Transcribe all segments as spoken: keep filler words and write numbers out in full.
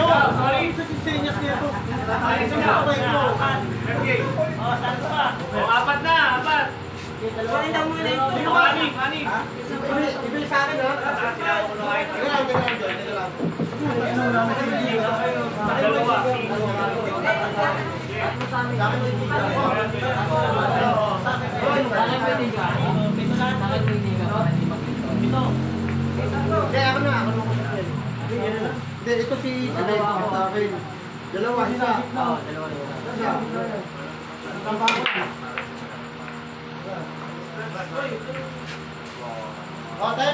Sorry, ito si Senyas niya to. Ito na ako ito. Oh, saan pa? Oh, apat na, apat. Dalawa na muna ito. Sino ka? Anim, anim. Ibili sa akin, ha? Sige lang, sige lang, sige lang. Dalawa. Ito. Kaya ako na, ako na. Hindi, ito si Salit sa akin. Dalawa, isa. Oo, dalawa, dalawa. Isa. Tampako na. O, ten.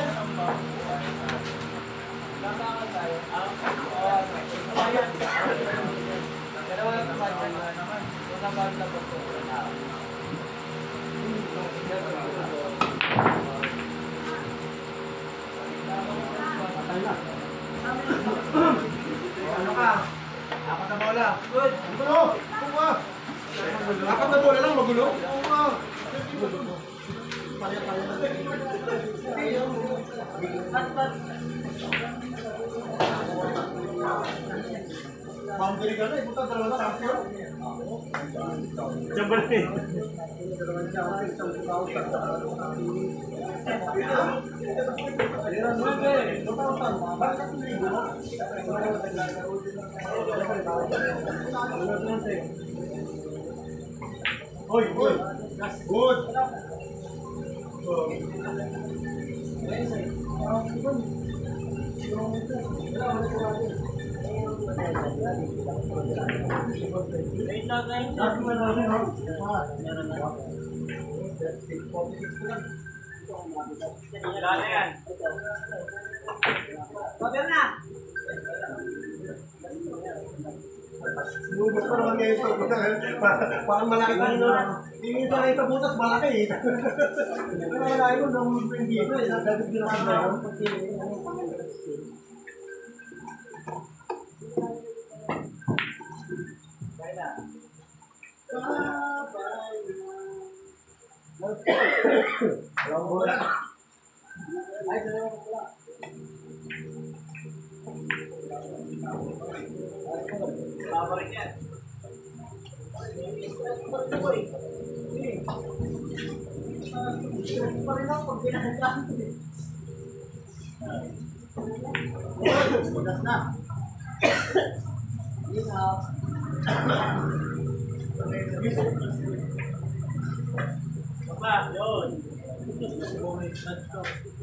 Dalawa lang naman. Una ba na po ito? Ano ka? Apat na bola. Good. Magulo. Buka. Apat na bola lang, magulo. Buka. Paya-paya na. Pat-pat. Boundary ka na, ibuta dalawa na champion. Diyan ba rin? Dalawang champion, isang bukaw sa Hoy, hoy. Good. Dali yan. Sabihan na. Lumos pa naman kayo ito. Parang malaki pa rin. Tingin sa kayo sa butas, malaki eh. Pero malaki mo, nahulog pa yung dito eh. Nagagod yun ako na yun. Kaya na. Walang bola. Ay, dalawa ko pala. Babarin yan. Parin ako pag pinahagdan. Budas na. Yun na. Baba, yun. Bonus na ito.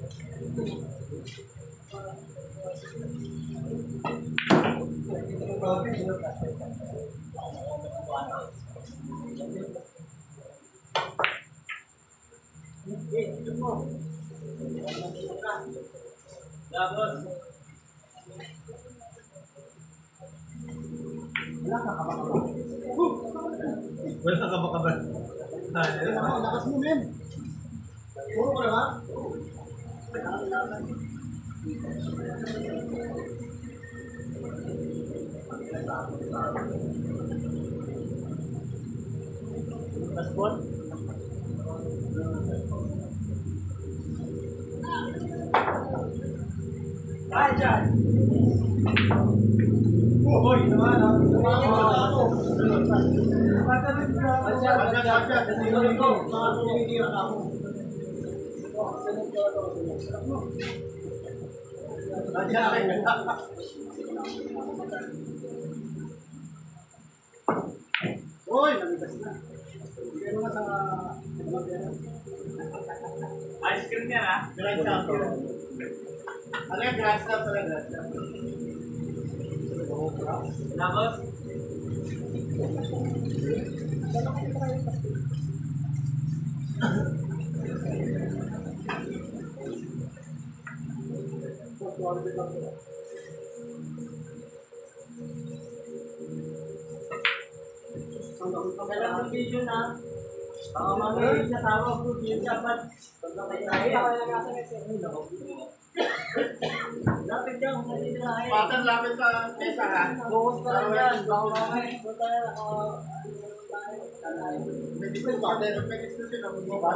Tapos wala ka kabakaba. Wala ka kabakaba. Lakas mo, men. Puro ka na ba? Passport? Ay, dyan! Uy, naman ha? Badsya, badsya, badsya. Kasi yun ko, mga tumitira ako. Sanot ko ito. Badsya, akin. Uy, namitas na. Bigyan mo sa... Ice cream yan ha? Grand champion. Ano yung grand stamp sa grand champ? Tapos? Kailangan video na. Baka mamaya siya tawag ko video siya ba't pagkakay tayo. Lapit dyan kung saan nila kaya. Patang lapit sa mesa ha. Focus ka lang yan. Baka mamaya kung tayo may difference ba? Dahil may discussion ako mo ba?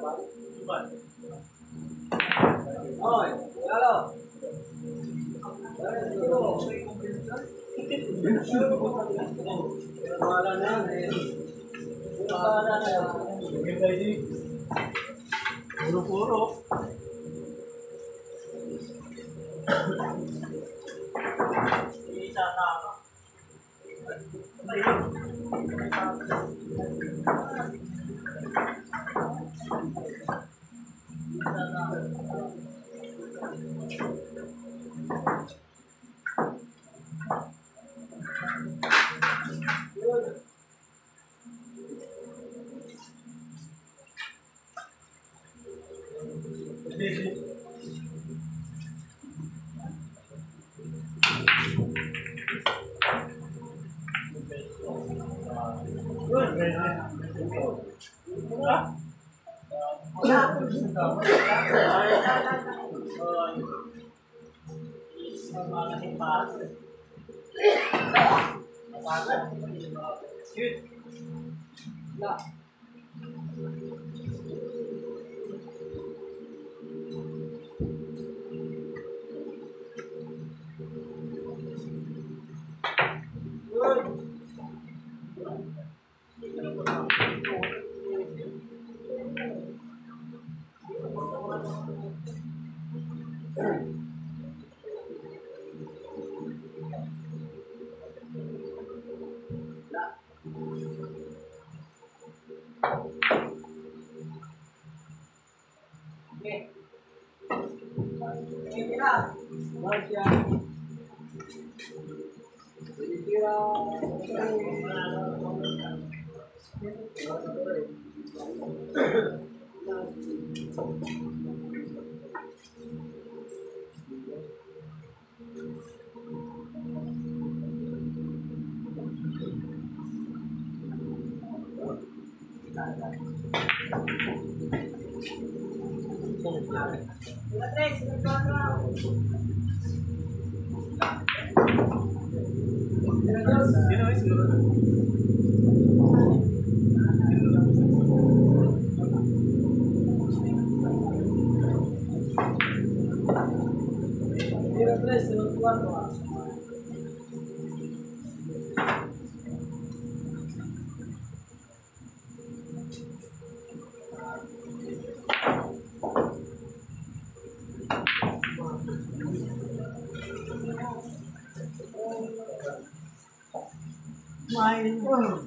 Ba? Oy, halo. Wala na yan eh. Wala na yan. Puro-puro. Isa na ako. Mine ever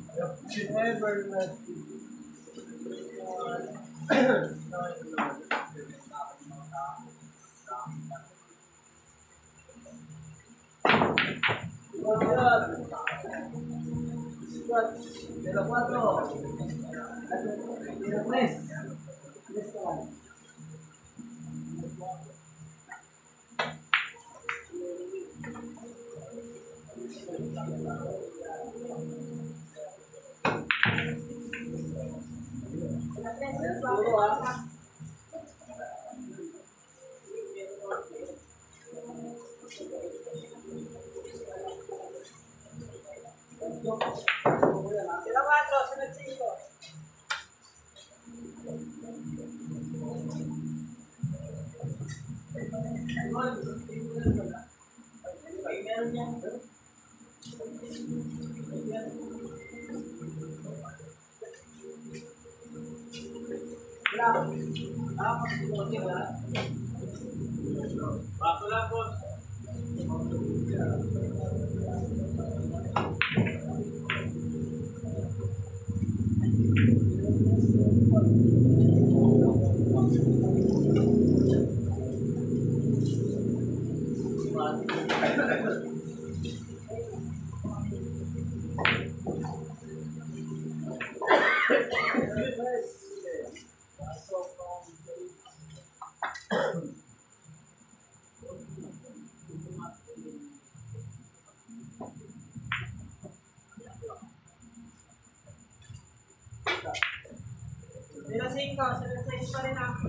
Sinasin ko, sinasin pa rin ako.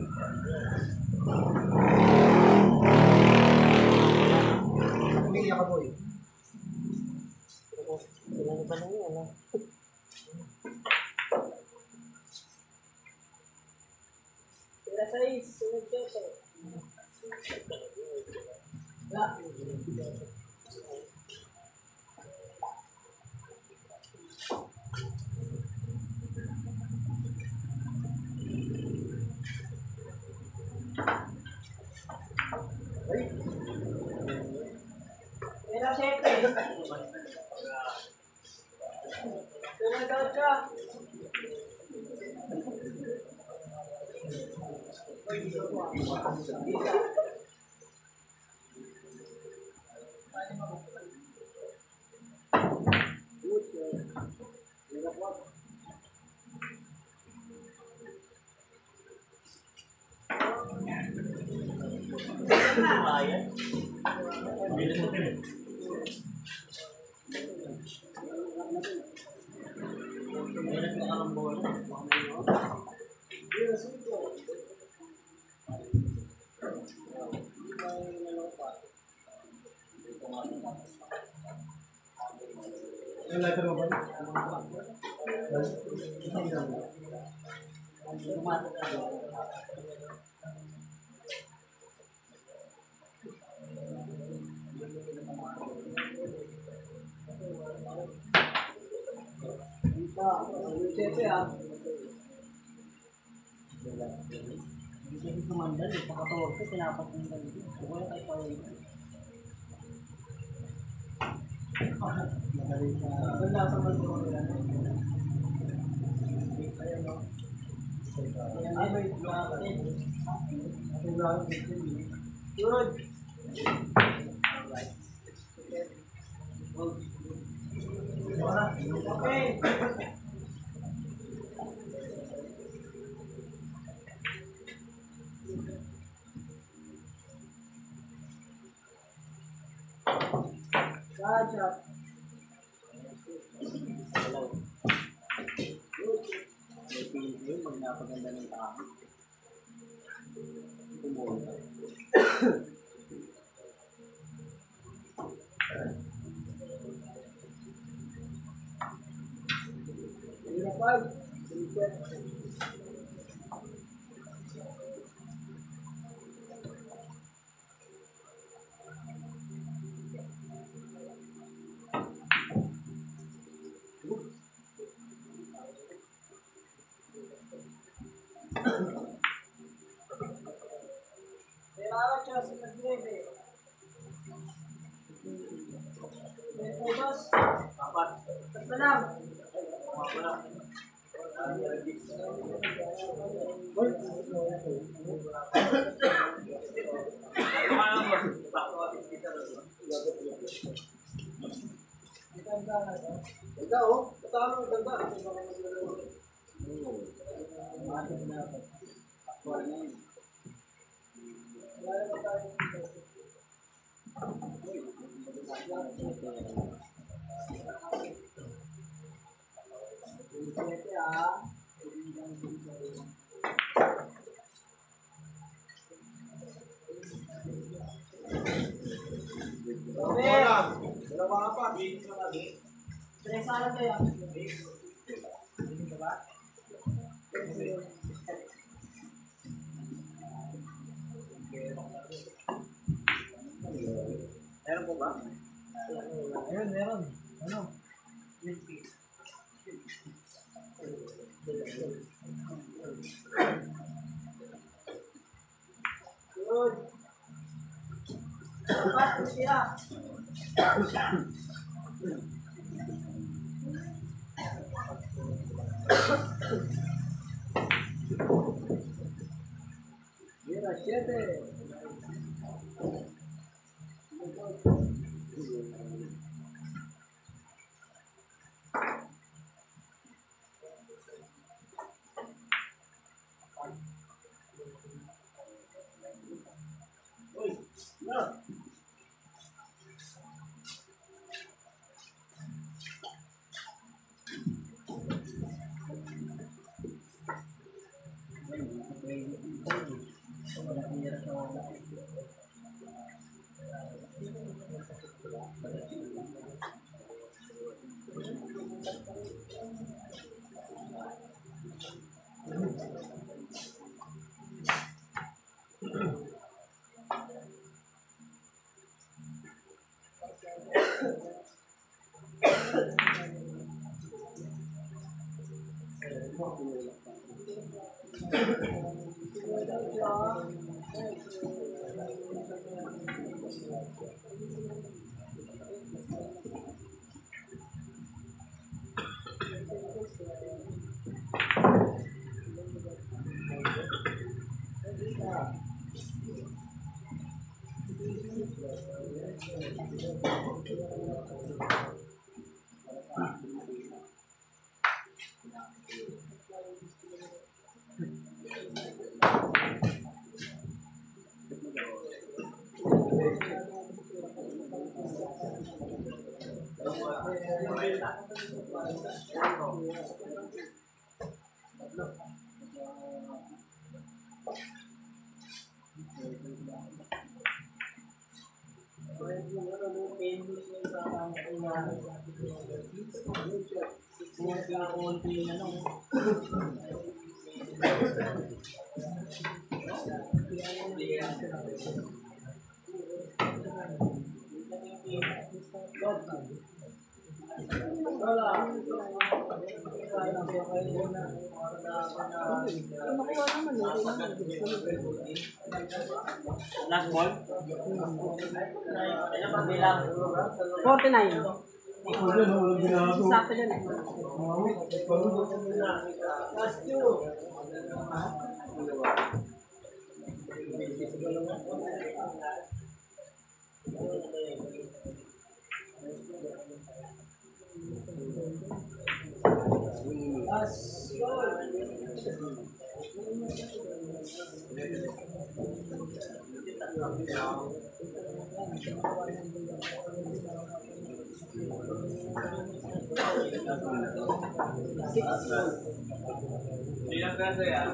Hindi ako po eh. Sila na ba na yun, ano? Sila sa is, sunod siya siya. Era siete. Hindi kumandal, eh. Pagkatawag ko, tinapat ng ganito. Wala kayo pa rin. Magaling ka. Wala sa mga nila. Ayan o. Ayan ay may blocking. Ating blocking. Good. Alright. Okay. Gotcha. Hello. May feeling yun, magpapaganda ng tao. Tumuha. Pinapag. Pinapag. Kailangan siya sa nag-lebe. May ubas. Apat. Tatlo lang. Apat lang. Ganda oh. Kasama ang ganda. Matik na ako. Actual na yun. Wala na tayo dito. Siyete ah. Wala. Dalawa ka pa. Tres alam tayo. Diba? Meron po ba? Meron, meron. Ano? Good. Dapat siya. Mira, siete. Uy, no. Thank you. Last ball? forty-nine. Sakto dyan eh. Last two. Ilang peso yan?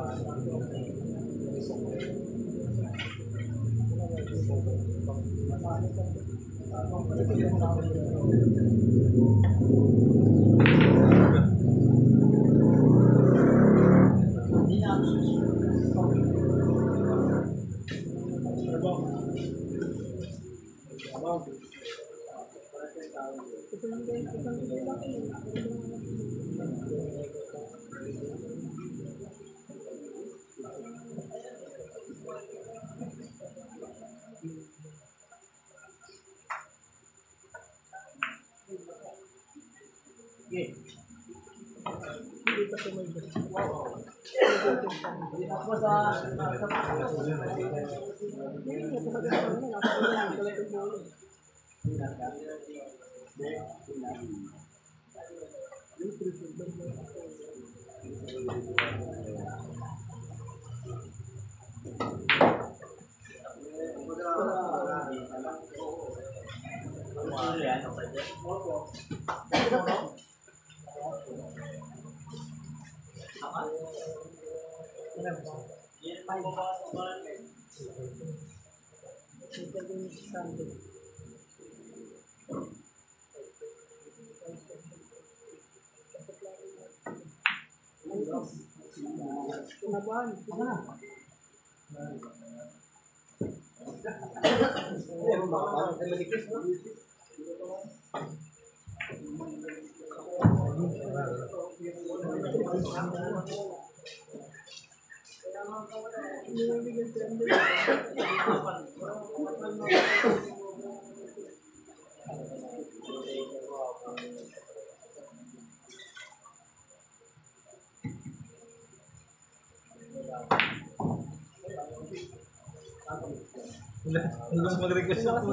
Hanggang mag-request ako.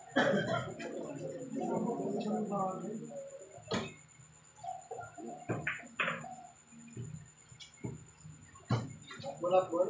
Ganda Bulat boy.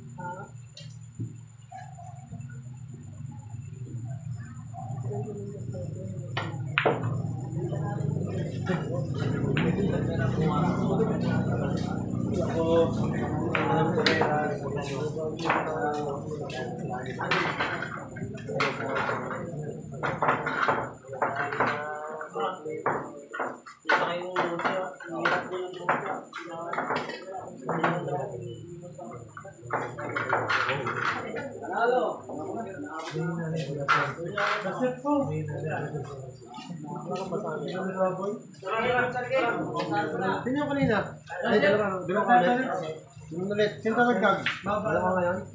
Sino yung kanina? Ay, dalawa. Dalawa ka ulit. Sino ulit? Sino tawag kag? Dalawa ka yan?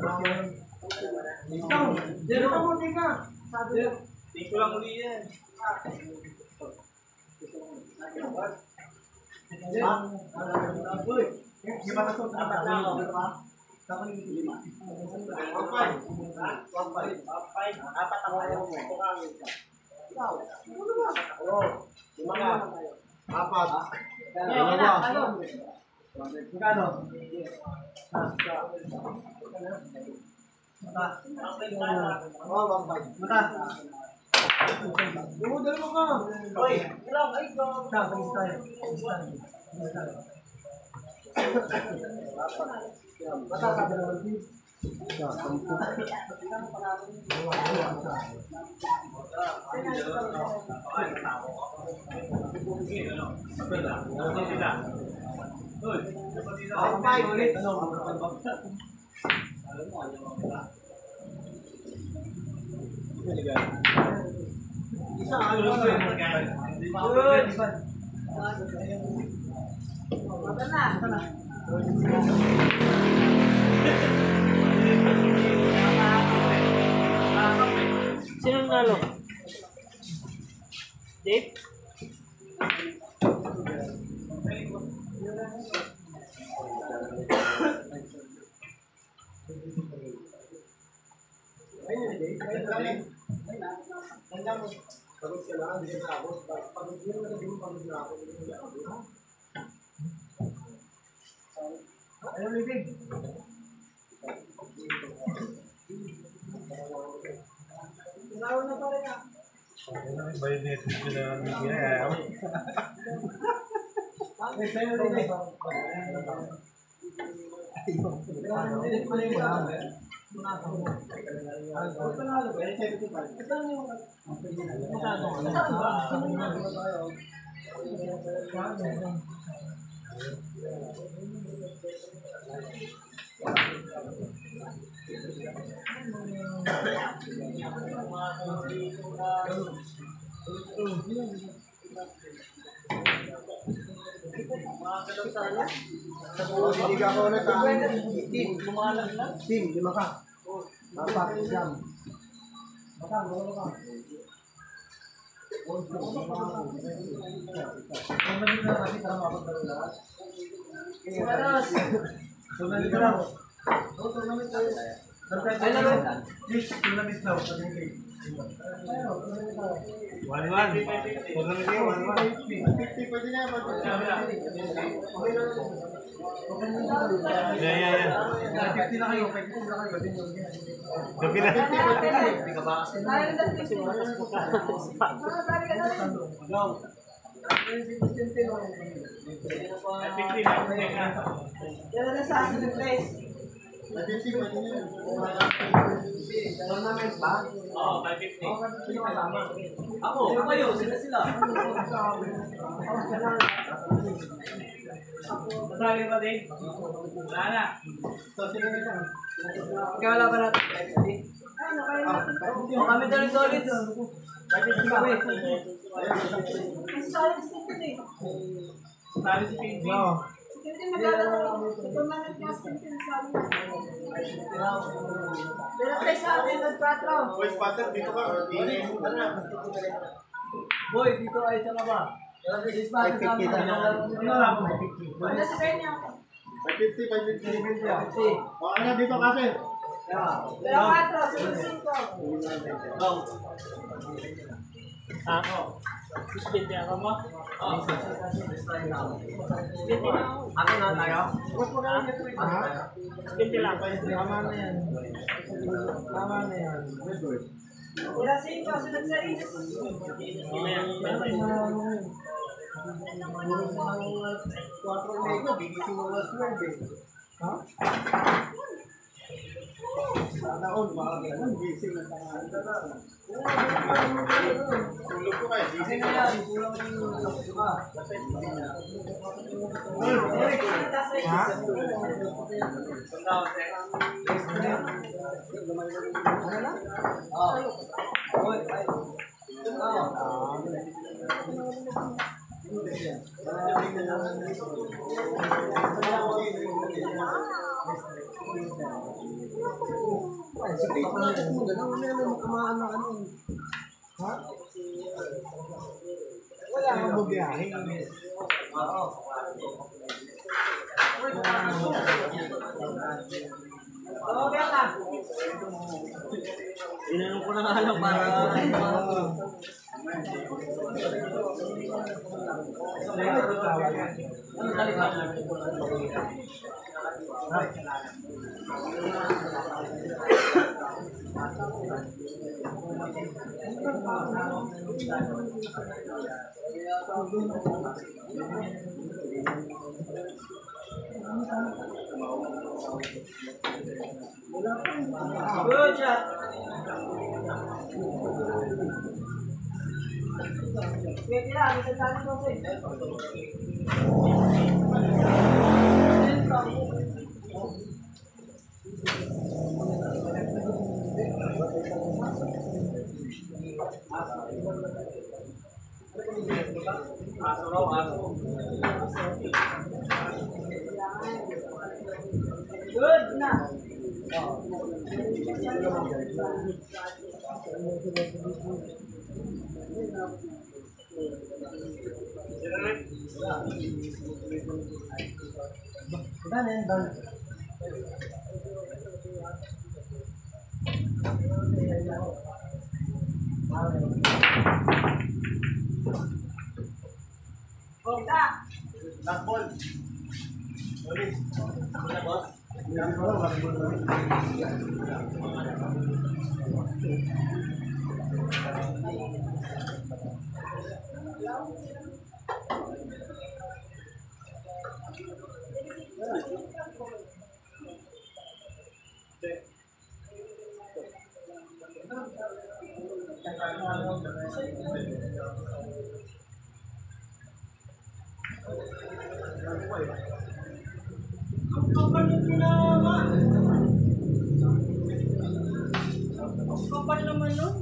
Ikaw! Dalawa mo, tika! Tingko lang uli yan. Lima na to. Apat na ako. Tapos lima. Wapay. Wapay. Wapay. Apat ako. Ikaw. Lima ka. Apat. Dalawa. Magkano? Oh, wapay. Mata. Oo, dalawa ka. Oy, ilang. Ay, ikaw. Tapos tayo. Tapos tayo. Tapos tayo. Mata ka dalawa din. Ay, ulit. Ano? Isa ano? Good. Mata na. Sino nalo? Dave? Ano libig? Ilaw na pala na. Bayad na ito sila ng media. Ay, sa'yo libig. Hindi ka ako ulit ang team. Team, lima ka. Apat, siyam. Baka, wala ka. Tumalik na kasi para mapagdaro lahat. Tumalik ka lang. Tumalik ka lang. Ay, naman. Please, tumalik na. One one. Puro na kayo, one one. fifty, pwede na. Yeah, yeah, yeah. fifty na kayo. fifty na kayo. Gabi na. Hindi ka ba? Kasi makas mo ka. Go. Yan na sa asin ng place. fifty, pwede na. Tournament ba? Oo, five fifty. Sino kasama? Ako, ano kayo? Sila sila. Masali pa din. Wala na. So, sino nito? Ikaw wala ba natin? Ano kayo natin? Kami daw rin solid. five fifty kami. Mas solid stupid eh. Sabi si Pinky. No. Hindi maglalaro. Ito na nag-casting sinasabi. Pero tayo sa atin, nag-patro. Boy, sponsor, dito ka. Boy, dito ay sa baba. five fifty na. Ano lang po? Ano sa kanya? five fifty, five fifty. fifty. O, ano dito kasi? Pero patro, sunod-sunod ko. Ah, Suspende ako mo? Oh. Suspende na ako. Ano na tayo? Suspende lang. Tama na yan. Tama na yan. Wala sa inyo, sunod sa is. Quatro Lego, bigising mo mas twelve eh. Ha? Sana all, baka ganun, gising na tangahan ka na. Tulog ko kayo, gising na yan. Kulang yung kapit ka. Ha? Punta ako, sir. Ano na? Oo. Oy, ay. Oo. Ay, sa tape natin mo, gano'n na naman kumaan na ano. Ha? Wala kang bubiyahe. Oo. Oo, kaya ka. Inanong ko na nga lang para... Good job. Pwede lang, isa sa akin ko Aso raw, aso. Good na. Done and done. Kita. Last ball. Ulit. Ano boss? Last ball, last ball. Ang kapal yung pinama. Ang kapal naman yun.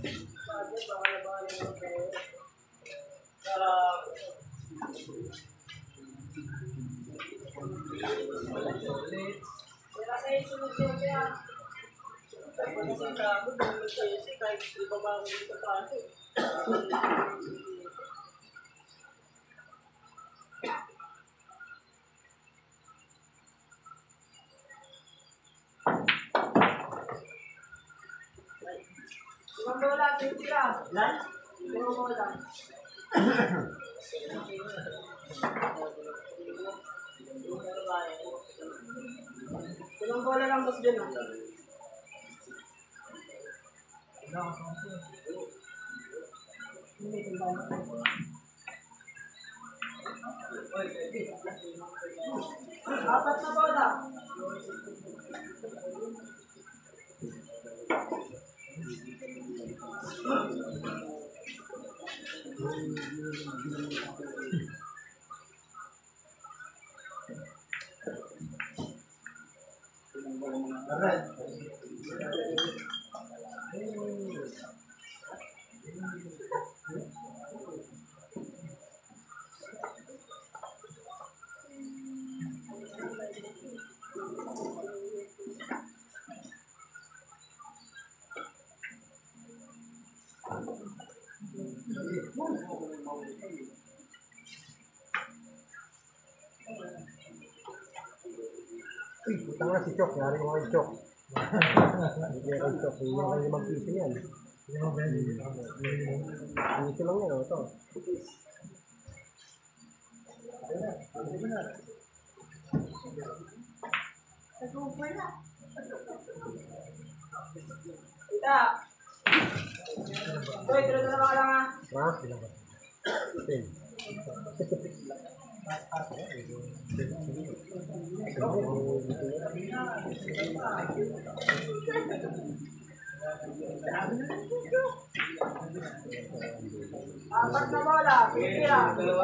Wala sa isunod siya kaya. Kasi sa gago, dahil sa isi, kahit iba ba ako dito pa ito. Limang bola, tira. Lan? Limang bola. Limang bola lang boss dyan. Apat na bola. Alright. Uy, putang na si Chok. Yari ko kay Chok. Hindi kay Chok. Hindi kay limang piso yan. Ito lang yun, ito. Kita. Hoy, tira-tira ka lang ah. Ha? Ten. Apat na bola. Tira.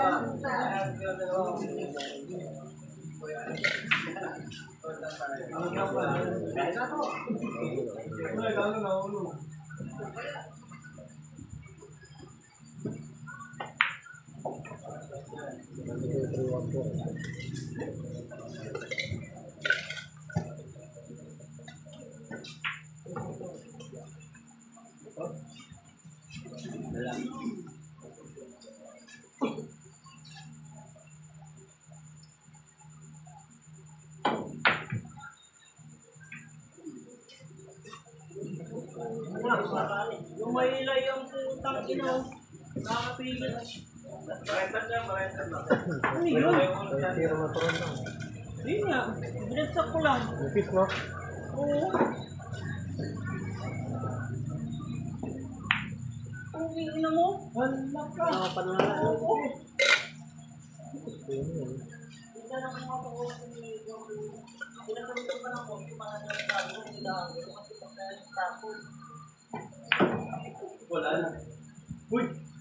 Yung may ilay yung putang ino. Nakakapigil. Barentan niya, barentan lang. Ano yun? Tiro na to rin. Yun nga. Binagsak ko lang. Nipis, no? Oo. Ang ina mo? Wala ka. Ano pa na? Oo. Yun yun. Hindi na naman ako ko sa nito. Pinasalit ko pa ng konti para sa tago ng ilang. Kasi pagka yung tapo. Wala na. Uy!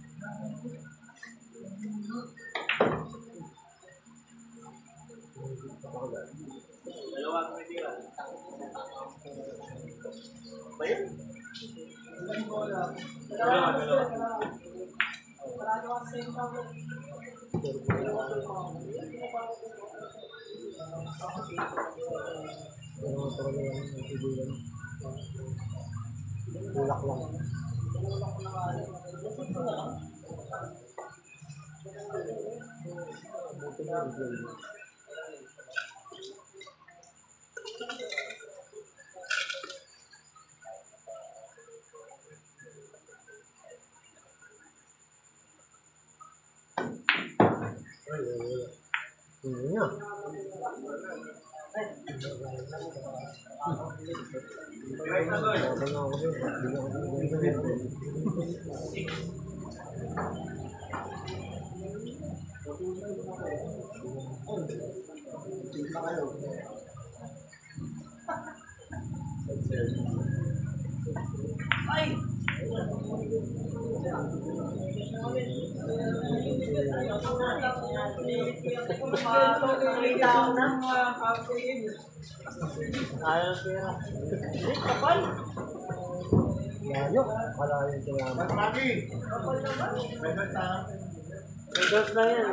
Dalawa ang may tira. Ba yun? Dalawa, dalawa. Ano pa rin yung nagsibulan? Tulak lang. Ini ya. Ay! Ayaw pera. Hindi, kapal. Layo. Malayo yung kailangan. Regas na yan.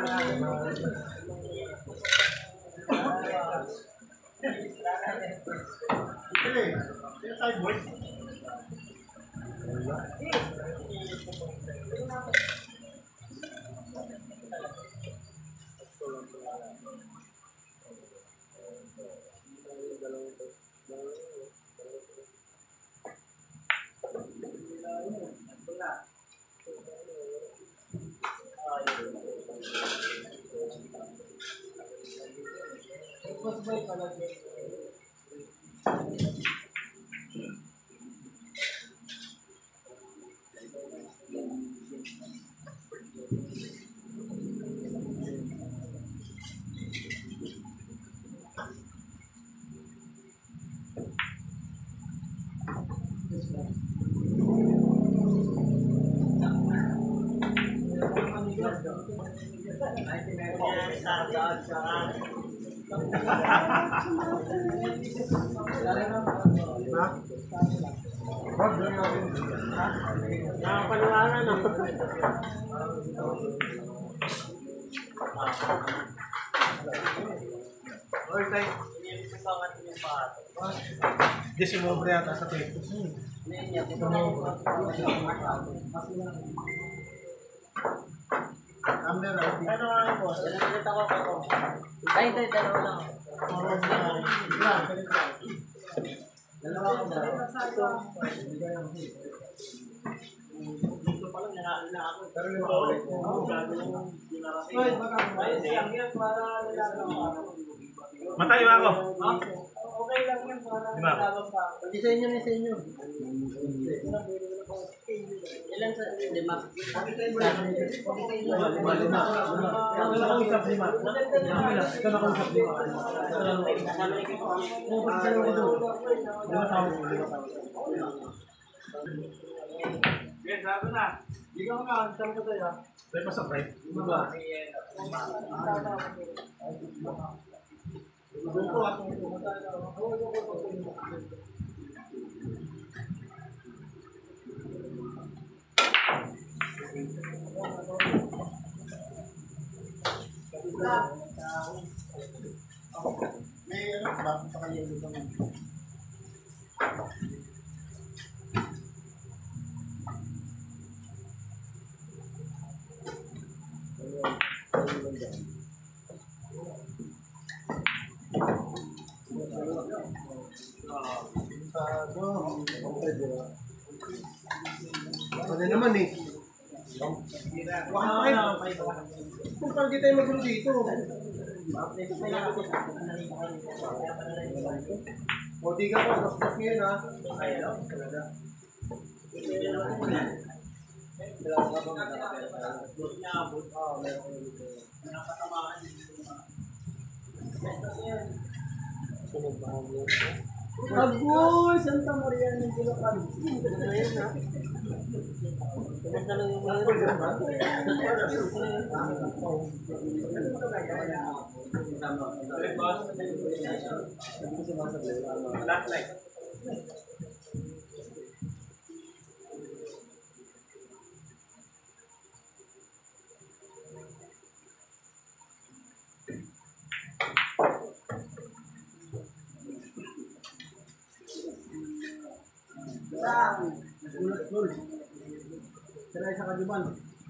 Nakapaniwala na. Oy, tay. Di sumobra yata sa tape. Amber, Ano nga po? Dalalit ako ako. Ay, hindi, dalawa lang. dalawa ko dalawa. Dito pa lang, nanalo na ako. Pero lima ka ulit. Oo, gago lang dinarating. Ay, baka Ayos lang yan, para nilaban ako. Matayo ako. Ha? Okay lang yan, para Diba? nilaban pa. Pag sa inyo, sa inyo. Ilan sa lima? Lima, lima. Ikaw na kausap lima. Ikaw na kausap lima. Oo, pag sa ko doon. Lima tao, lima tao. Yes, sabi na. Ikaw nga, saan ko tayo? May pasapay. Diba? Doon po ako. May ano, bakit pa kayo dito ng Ano naman eh. Bakit pa kung parang di tayo magulo dito. O di ka pa, mas-mas ngayon ha. Agoy! Santa Maria ng Bulacan. Ayun na. Kumanda lang yung mga Last night. Nagulat-gul. Sila sa kajuban.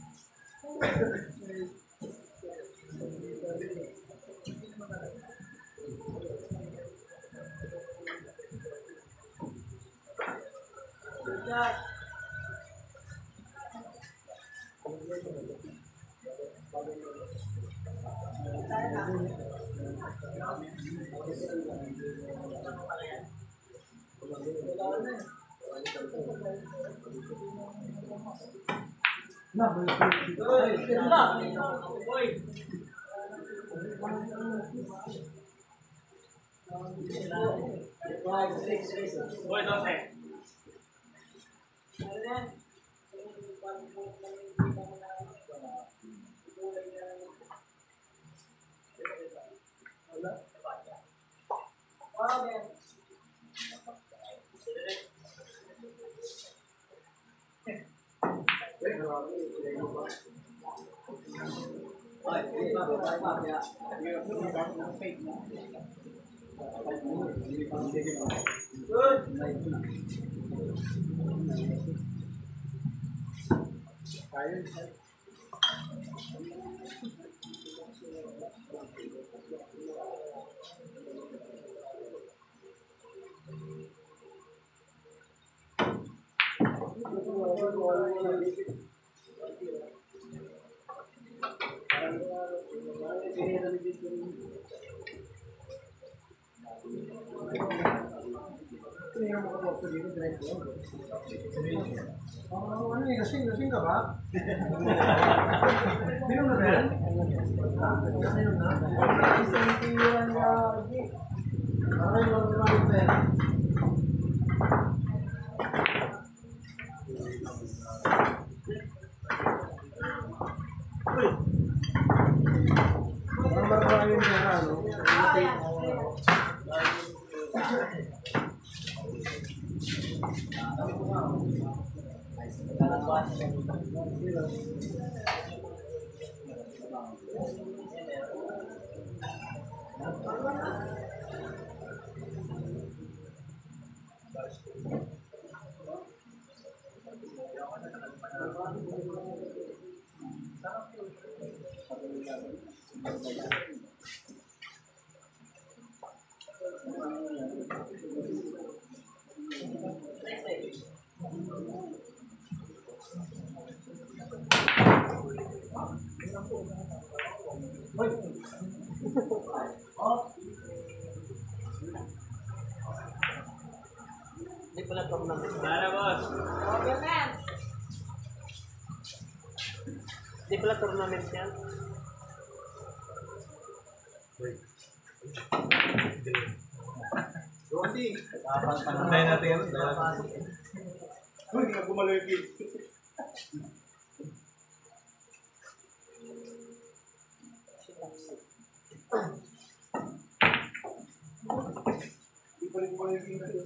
Nah, Boy, doce. Oh, ano eh, lasing, lasing ka ba? Minum na ba yan? Minum na? Isang tiyan na, aray mo naman ba yan? Parang barang yung pera, no? Oh. Hindi pala tournament. Wala, boss. Okay, man. Hindi pala tournament yan. Rondi. Antayin natin yan. Uy, hindi nga gumalaw yung kids. Hindi pa rin gumalaw yung kids.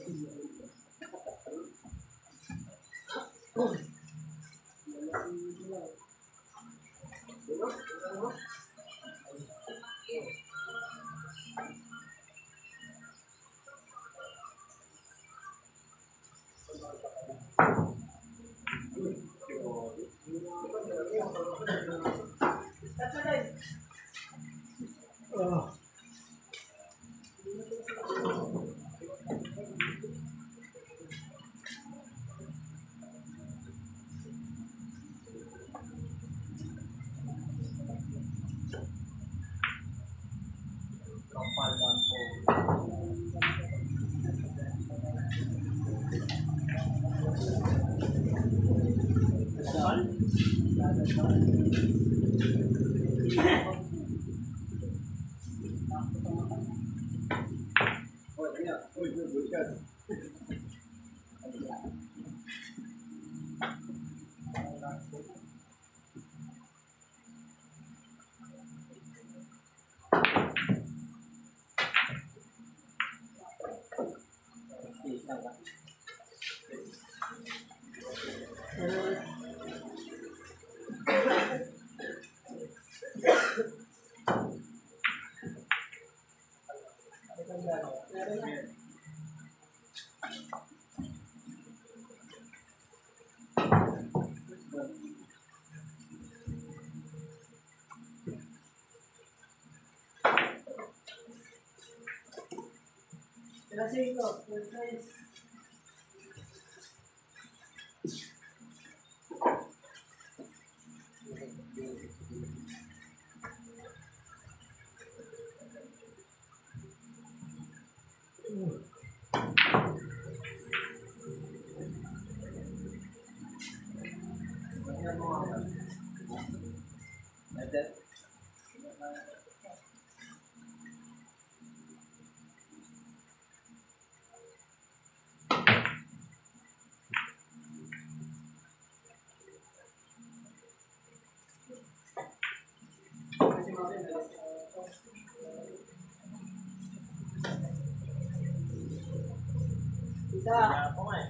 Oh. Kasi ito, guys. Isa. Ako nga eh.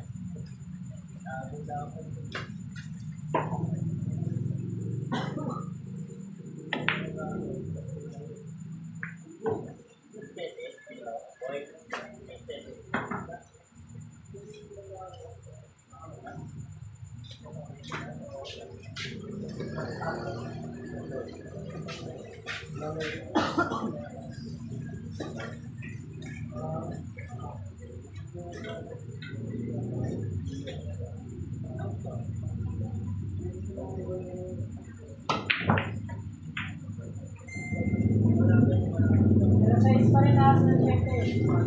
Size pa rin nasa ng check eh.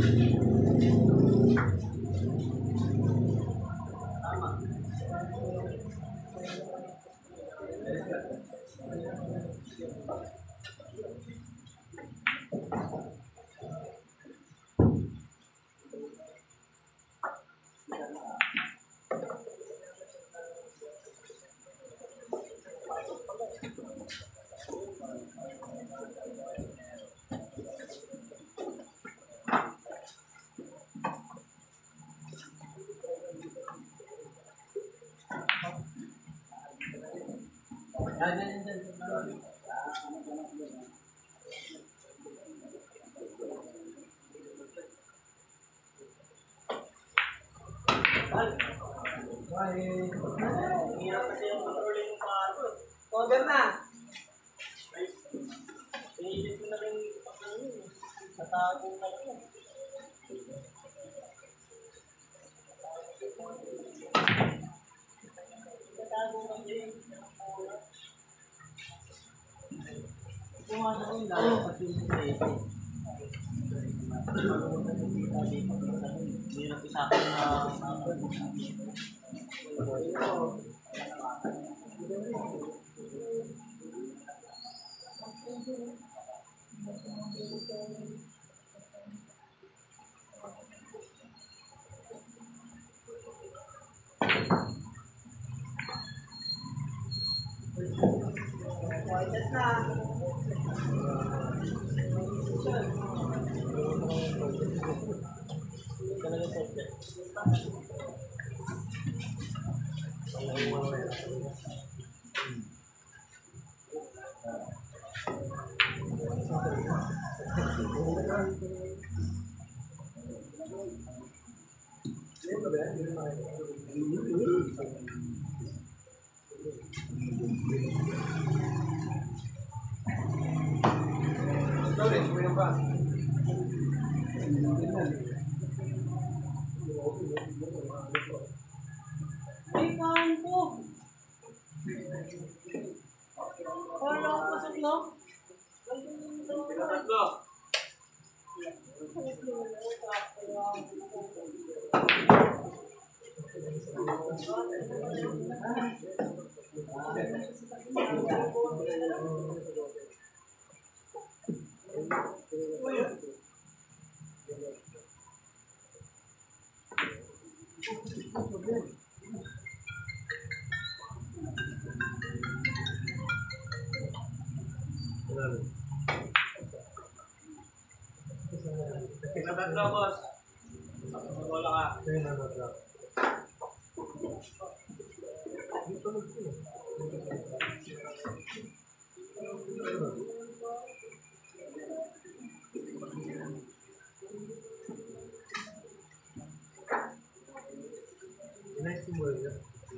Hirap kasi yung controlling yung pato. Cover na. Pinilit ko na rin natago na rin. Natago na rin. pumasok ko yung lalo kasi yung trade. Hindi na isa ko na Ay, kaan po. Wala akong pasok, no? Pinatatlo. Pinatatlo, boss. Wala ka. Nice to meet you.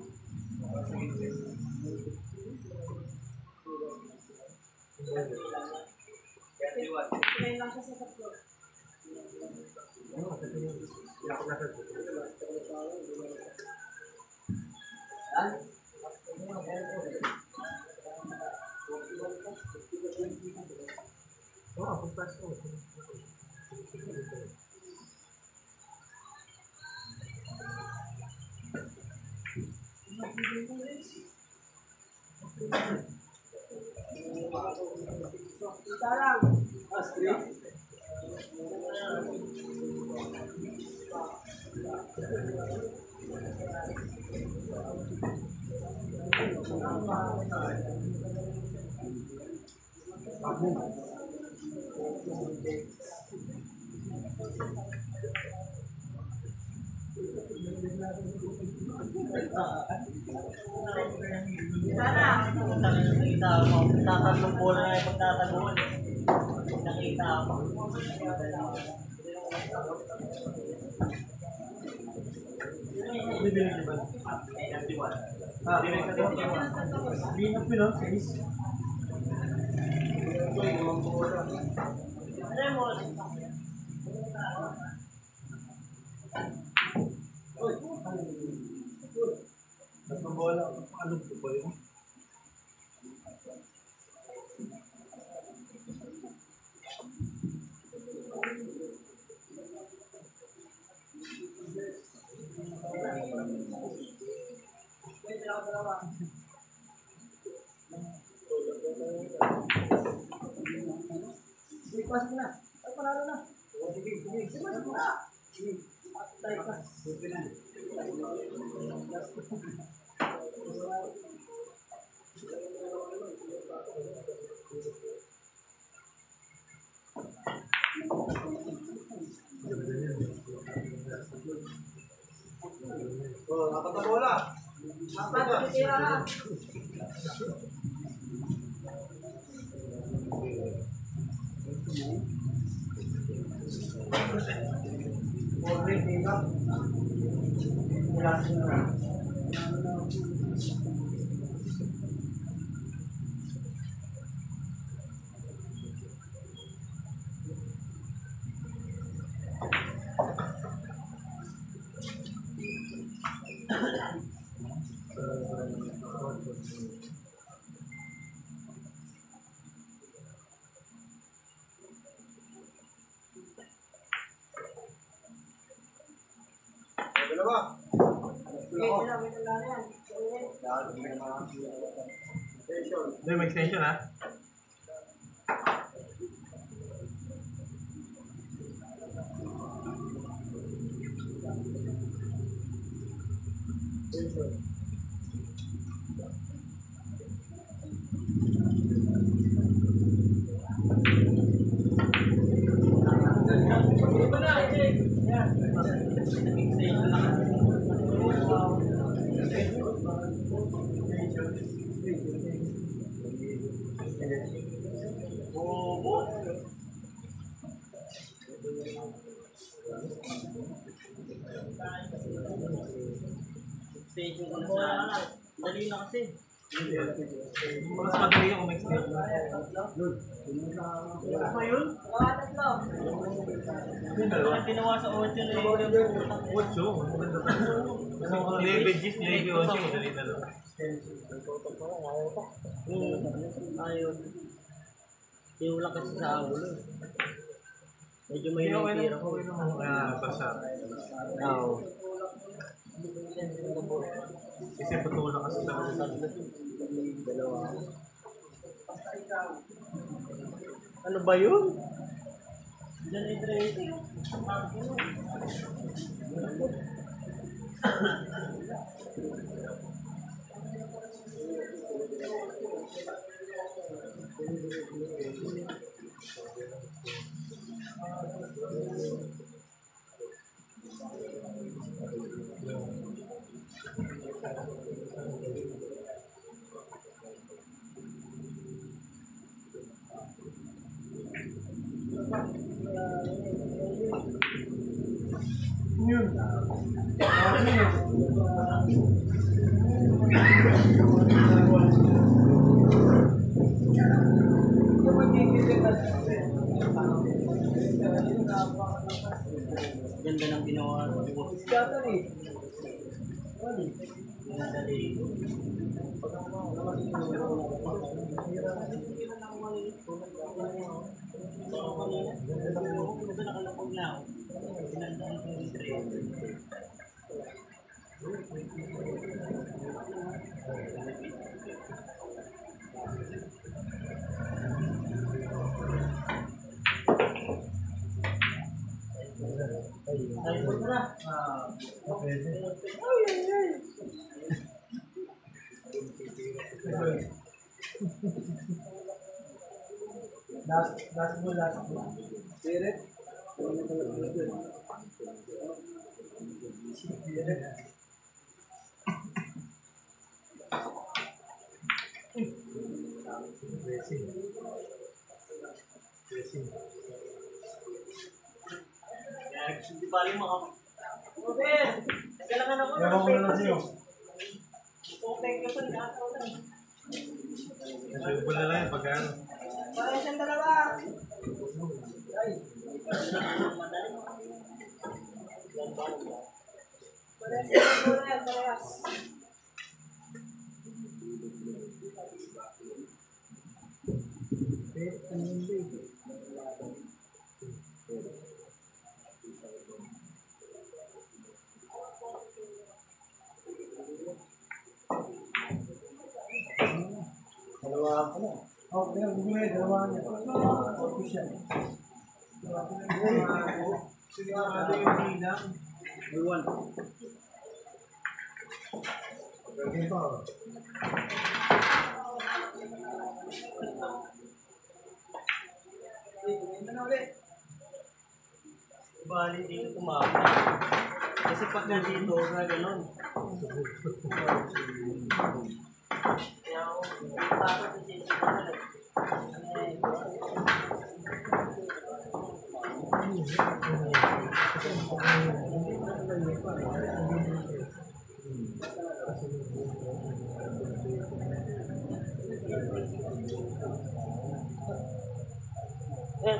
Kinain lang siya sa tatlo. Oh, kumpas ko. Sarang. Sarang. nakita ako. Tatatlong bola na yung pagtataguan. Nakita ako. Ah, binap mo lang, sis. Tatlong bola, alog ko ba yun? Sige, pasok na. Ay, panalo na. Sige, sige. Sige, pasok na. Tayo ka. Oh, apat na bola. Apat na titira ha. Already, take up. Wala sila. Dalawa. Okay, sila, may tanda na yan. Hindi, may extension ha. Station ko na sa... Dali na kasi. Mas madali yung extension. Ano ba yun? Mga tatlo. Ang ginawa sa audio na yun. Ocho. Maganda pa. Kasi kung eleven Gs, eleven Ocho, madali na lang. Ayun. Tinulak kasi sa ulo. Medyo may Hindi, okay nangtira lang. ko. Okay lang. Kaya basta. Oo. Kasi patulak kasi sa ulo. Dalawa. Ano ba yun? Diyan ay tracing. Yun. Ganda ng ginawa. Iskatan eh. Madali. Nakalapag na ako. Pinandaan ko yung train. Ay, huwag na. Okay. Last, last mo, last mo. Spirit. Spirit. Blessing. Blessing. Hindi pa rin maka... Robert! Kailangan ako Ewan ko na lang sa'yo. Okay, kasi nakakaw na. Nasubo na lang yung pagkano. Parang siyang dalawa. Ay. Madali. Parehas siyang dalawa. Parehas. Dalawa ako na. Oh, kaya bumili, dalawa niya. Official. Sigurado yung bilang. Iwan. Ganyan pa. Bali dito tumama. Kasi pag nandito na gano'n. Kaya ako, tapos sa sisi ko na lang. Eh,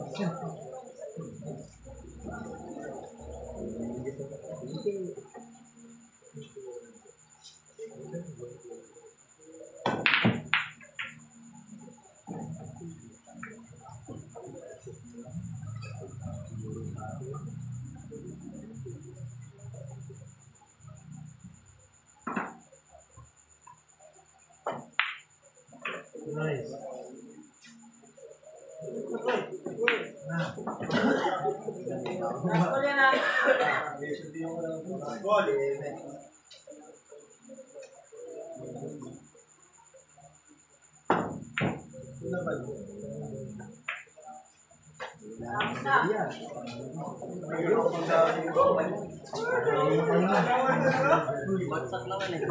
Nice. Last call yan ah. Tapos na. Bagsak naman eh.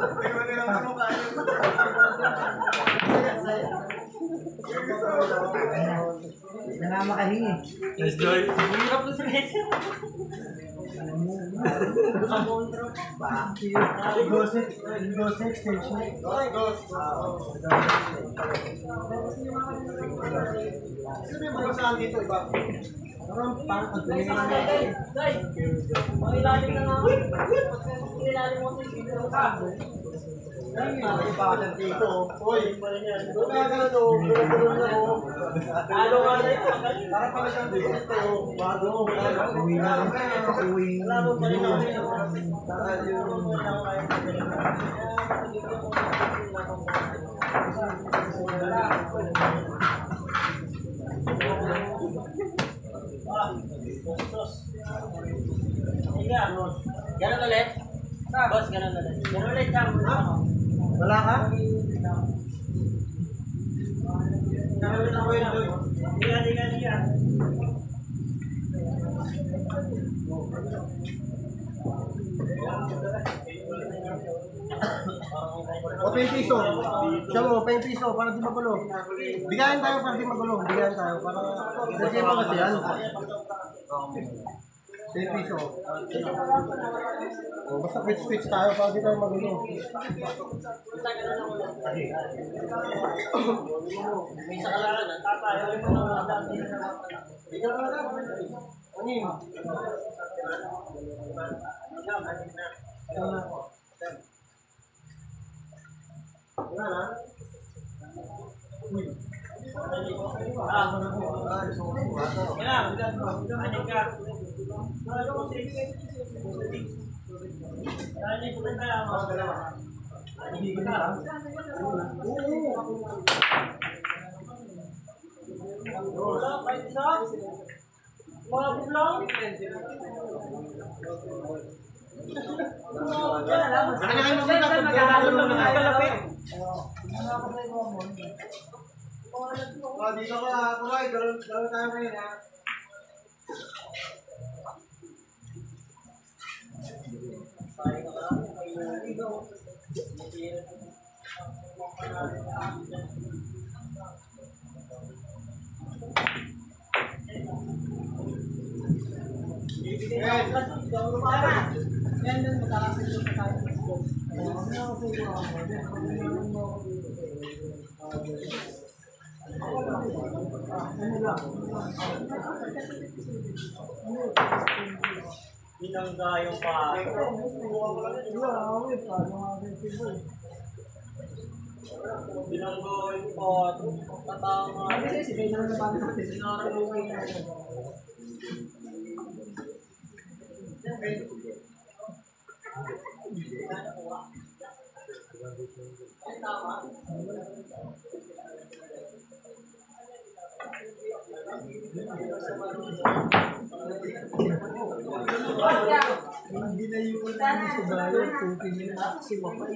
Hindi na makahingi. Nice, Joy. Hirap na sa mesa. Gosek, Gosek station. Sino yung mabasahan dito iba? Parang parang ang Guys, dumi mga na guys, guys. Mga ilalim na nga. Mga ilalim mo sa video ka. iba dito. Hoy, doon na gano'n o, gano'n na o. Lalo nga na ito. Para pala siyang dito o, bago o. Uwi na, uwi. Lalo pa rin ako yun. Ganun ulit? Boss, ganun ulit. Ganun ulit ka. Wala ka? Ganun ako yun. Diga, diga, diga. Open piso. Siya mo, open piso para di magulo. Bigayan tayo para di magulo. Bigayan tayo para... Sige mo kasi yan. Open piso. O, basta switch-switch tayo para di tayo magulo. Basta ganun ako ulit. May isa kalaran na. Tatayo yung mga dati. Bigayan ka lang. Ano yun? Wala na? Uy. Ah, kailangan. Anin ka. Ano ko sige. Anin ko na mga dalawa. Anin ko na. Wala, kahit isa. Mga bulang. Ano kayo magpunta kung magkakagulo na nga? Oh, dito ka, Kuroy. Gano'n tayo ngayon, ha? Yan din, magkakasin tayo. Binangga yung pa. Binangga yung pa. Tatama. Hindi na yung sa bayan, tuting yun kasi mapay.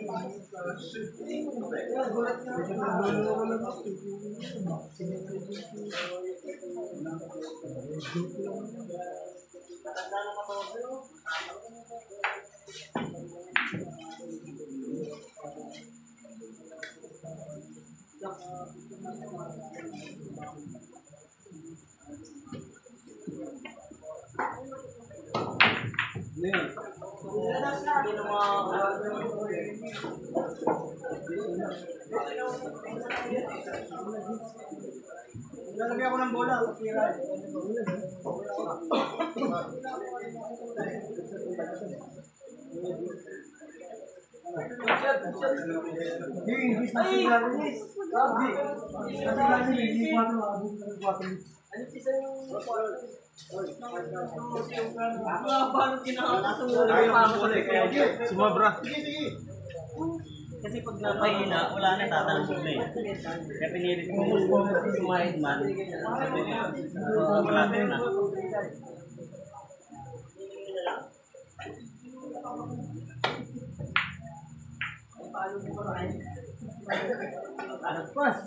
Lalagyan ko ng bola. Tira. Hey, bis na sila rin. Gabi. Kasi kasi hindi pa ito maabot ng kwatro minutes. Ano pisa yung paano kinakatawa? Sumabra. Sige, sige. Kasi pag napahina, wala na tatalbog na eh. Kaya pinilit ko sumahid man. Wala din na. Pas.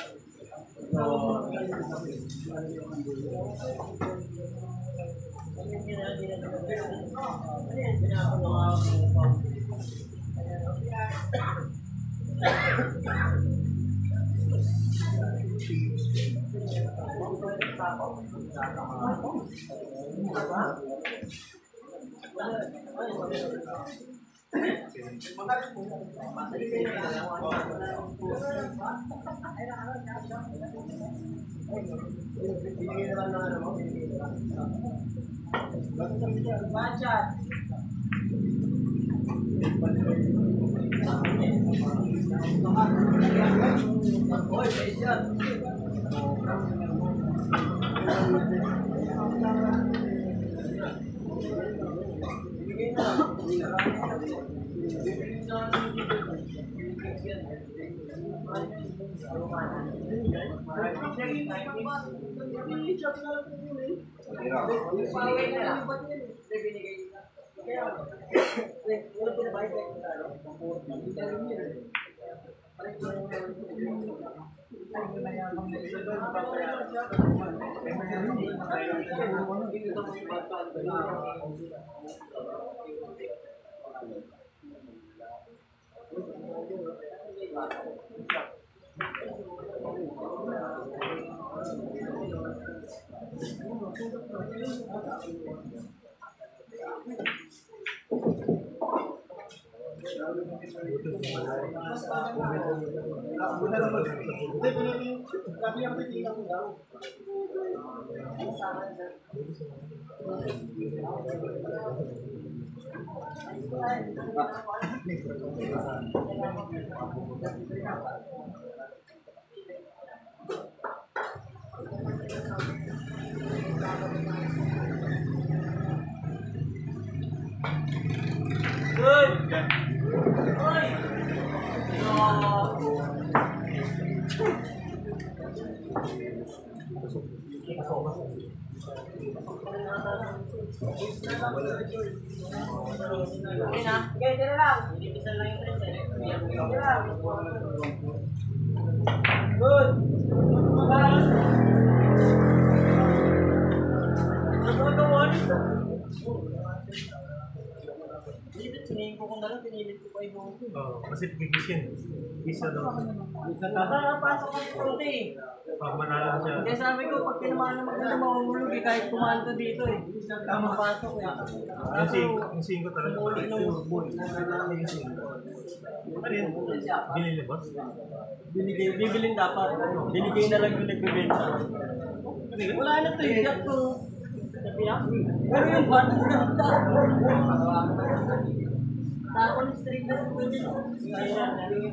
Okay na? Okay, tira lang. Ibisan lang yung tres eh. Tira lang. Good. Bye. Nagagawa nito. Dito, siningin ko kung dala, pinilit ko pa yung Oo, kasi gigising. Isa daw. Nakapasok ka sa konti eh. Pag manalo siya. Kaya sabi ko, pag tinamaan naman ka mahulog eh, kahit kumahan ka dito eh. Tama pasok eh. Yung sing, yung sing ko talaga. Muli nung Ano yun? Binili boss? binigay, bibilin dapat. Binigay na lang yung nagbibenta. Wala na to yung jack ko. Pero yung bata sa ganda. Tapos street na sa pwede. Ayan.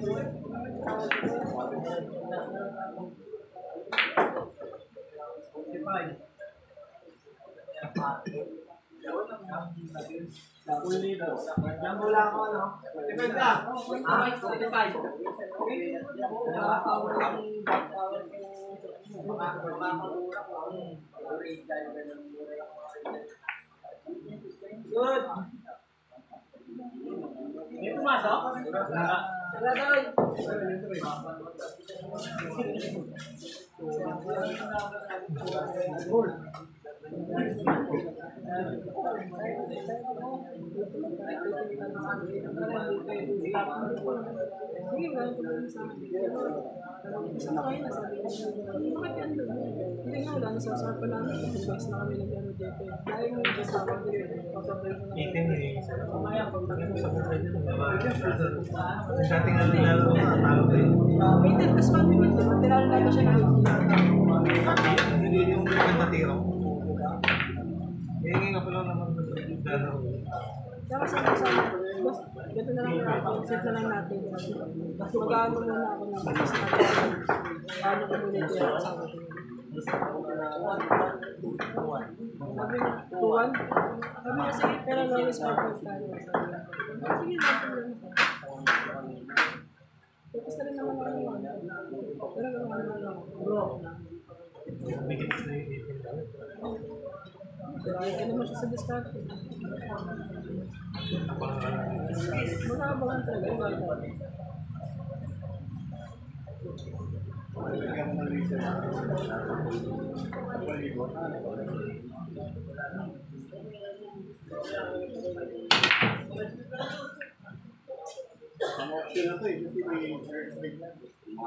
Jambo lang ako, ano? Depende ka. Ah, forty-five. Good. May pumasok? Wala. Wala doon. Sige, wala ko lang sa akin. Gusto ko kayo nasabi niya. Bakit yan doon? Hindi nga wala, nasasarap pa namin. Advice na kami nag-ano dito. Dahil mo yung kasama ko yun. Pasabay ko na. Itin eh. Mamaya, pag sa buhay nyo, yung dating ano nalaro, tao ko eh. May ten plus one minute. Matiraan lang siya ng Hindi yung ganda tiro. Eh, nga pala naman sa dalaw. Kaya kasi sabi ko, boss, ganito na lang natin, set na lang natin. Mag-ano muna ako ng start. Paano ko ulit yung asawa ko. Sabi niya, tuwan? Sabi niya, sige, pero lowest perfect tayo. Sabi niya, sige, natin lang ito. Tapos na rin naman ako yun. Pero gano'n naman lang. Bro. Kaya naman siya sa discount. Mag-aabangan talaga yung bata. Ang option na to eh, kasi may earthquake na.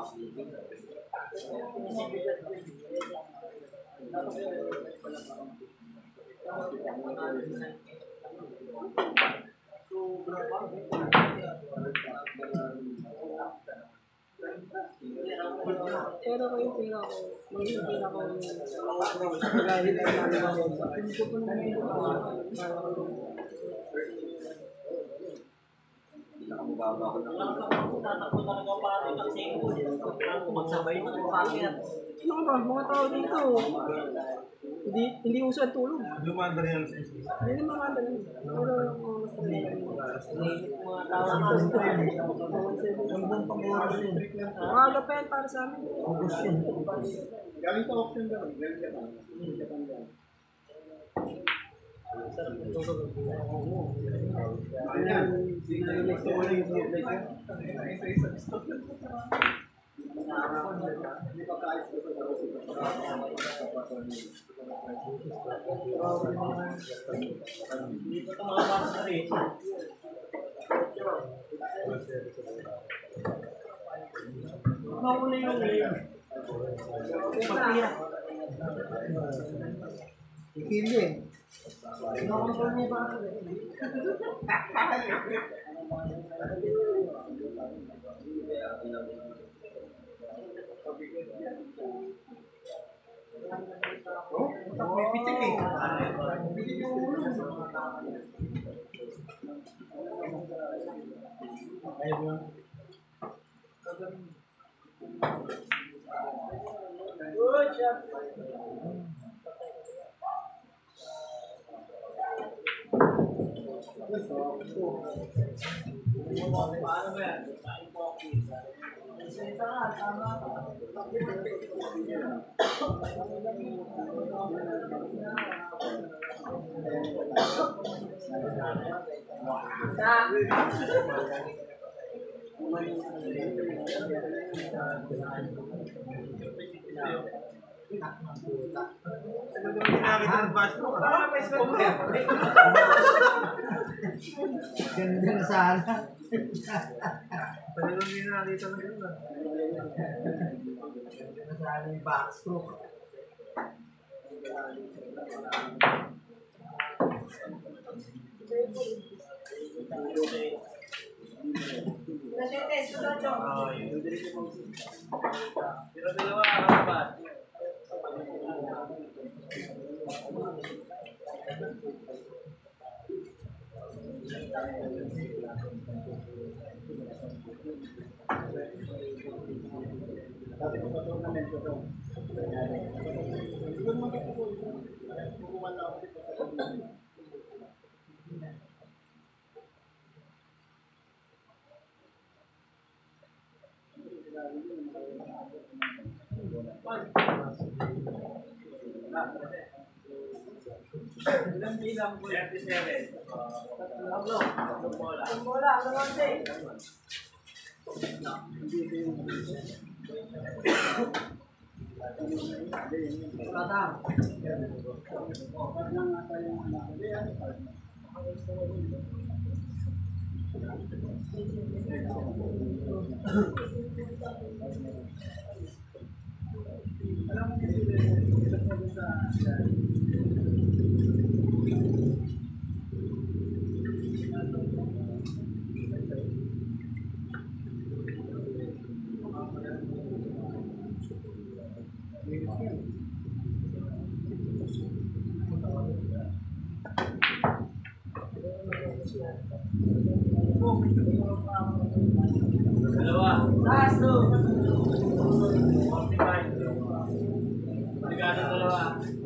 Pero ko yung pera ko, may yung pera ko yung pagkagahit na namin ako. Hindi ko po naman yung para ko yung Tatakbo talaga pare kasi magsabay na ng pangit. ano ba, mga tao dito. Hindi hindi uso ang tulog. Lumanda rin ang system. Hindi naman mga ganun. Pero yung mas Mga tao na maaga pa yan para sa amin. Galing sa option daw, galing ka pa. Ayan, sinililis ko ulit yung like yan. Isa-isa gusto. Hindi pa kaayos ko ito daw sila. Hindi pa ito makapasok na rin. Mauna yung papira. Ikili eh. Oh, may pitik eh. Pitik yung ulo. Ayun mo. Good job. Paano ba yan? Kain po ako. Isa nga, tama. Ganda na sana. Talagang hindi nakita na gano'n. Ganda na sana yung backstroke. Ah, yun. Pero dalawa, apat. Dati ko pa ito namin ko ito. Hindi ko naman ito po. Kukuha na ako dito. Ilang bilang po? thirty-seven. Pablo, ang bola. Ang bola, ang bola. Yes, Dalawa. Last two. forty-five. Regalo dalawa.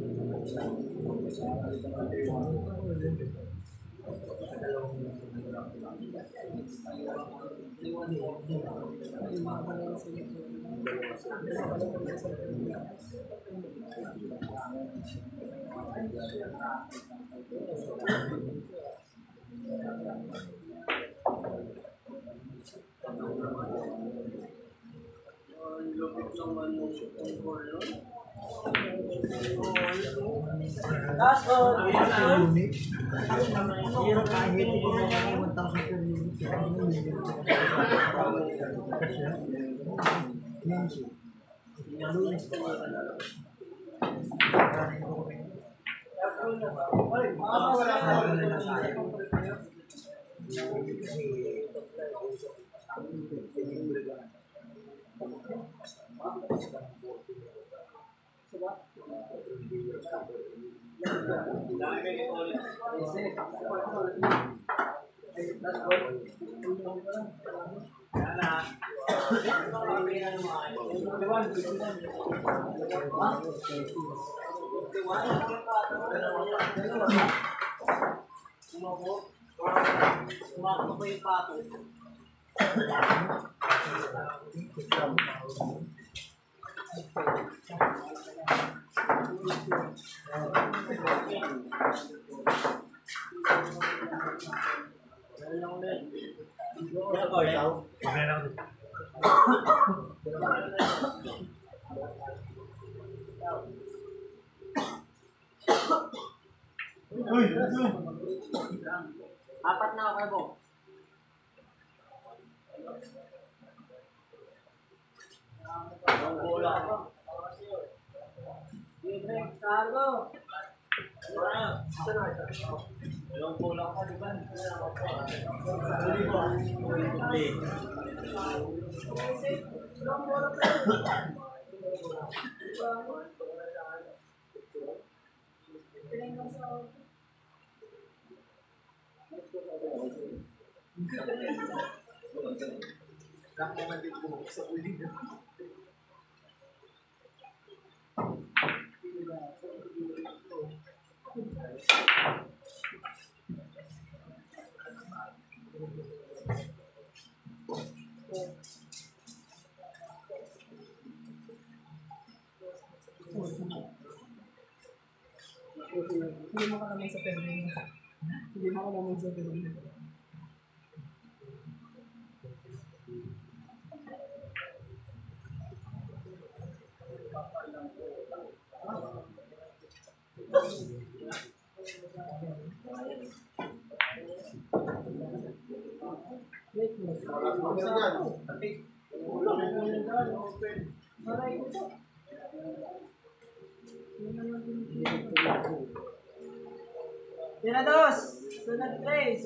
Last one. Unit. Hirap kahit hindi mo na one thousand per unit. Yan siya. Lunes pa Kumakot pa yung pato. Apat na ako po. Bola pa. Libre, Carlo. Dalawang kulang ka, di ba? Hindi mo ka naman sa pera. Hindi mo ka naman sa pera. Tira dos. Sunod tres.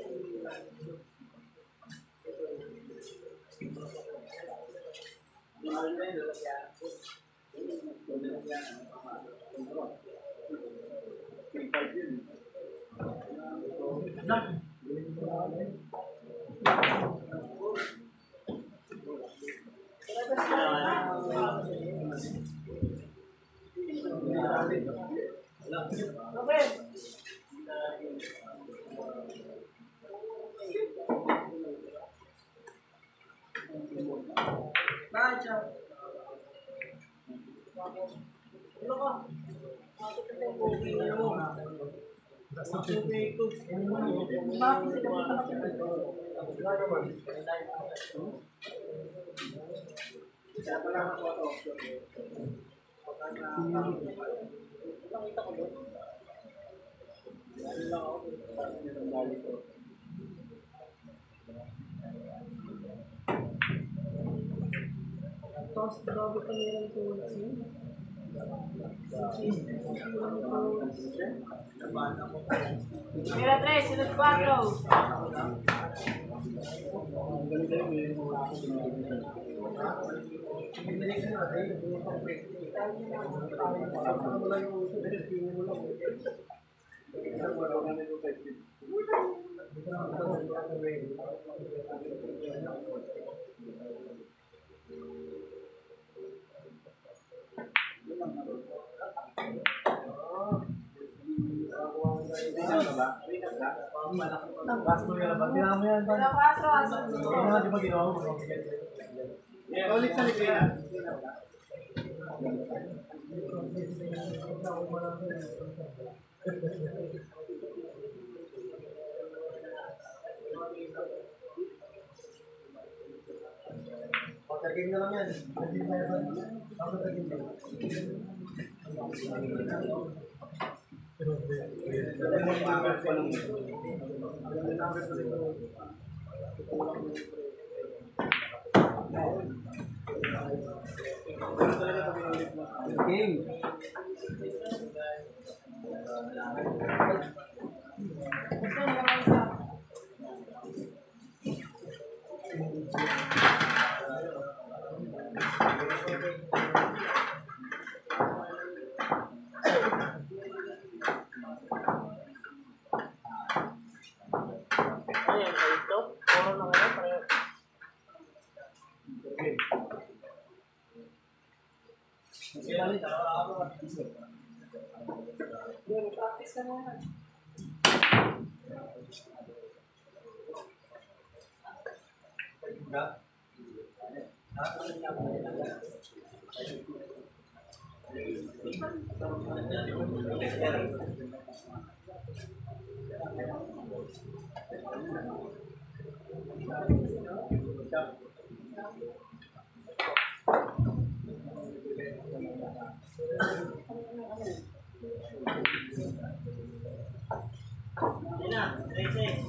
Okay. Baca. Ano ka? Bakit ito yung booking na mo? Bakit ito? Bakit ito? Siapa lang ang photo? Nakita ko doon. Lang ako ng bali ko. Tapos, bago pa nila tools yun. Tira tres, sunod cuatro. Basto yan, ba't mo yan? Wala kwatro, aso. Ano nga di ba ginawa mo? Ulit sa likod. Pagkaging na lang yan. Pagkaging na yan. Pagkaging na yan. Game. Ayan, ito. Puro na ngayon. Pareho. Practice ka na. Yan na. Trace.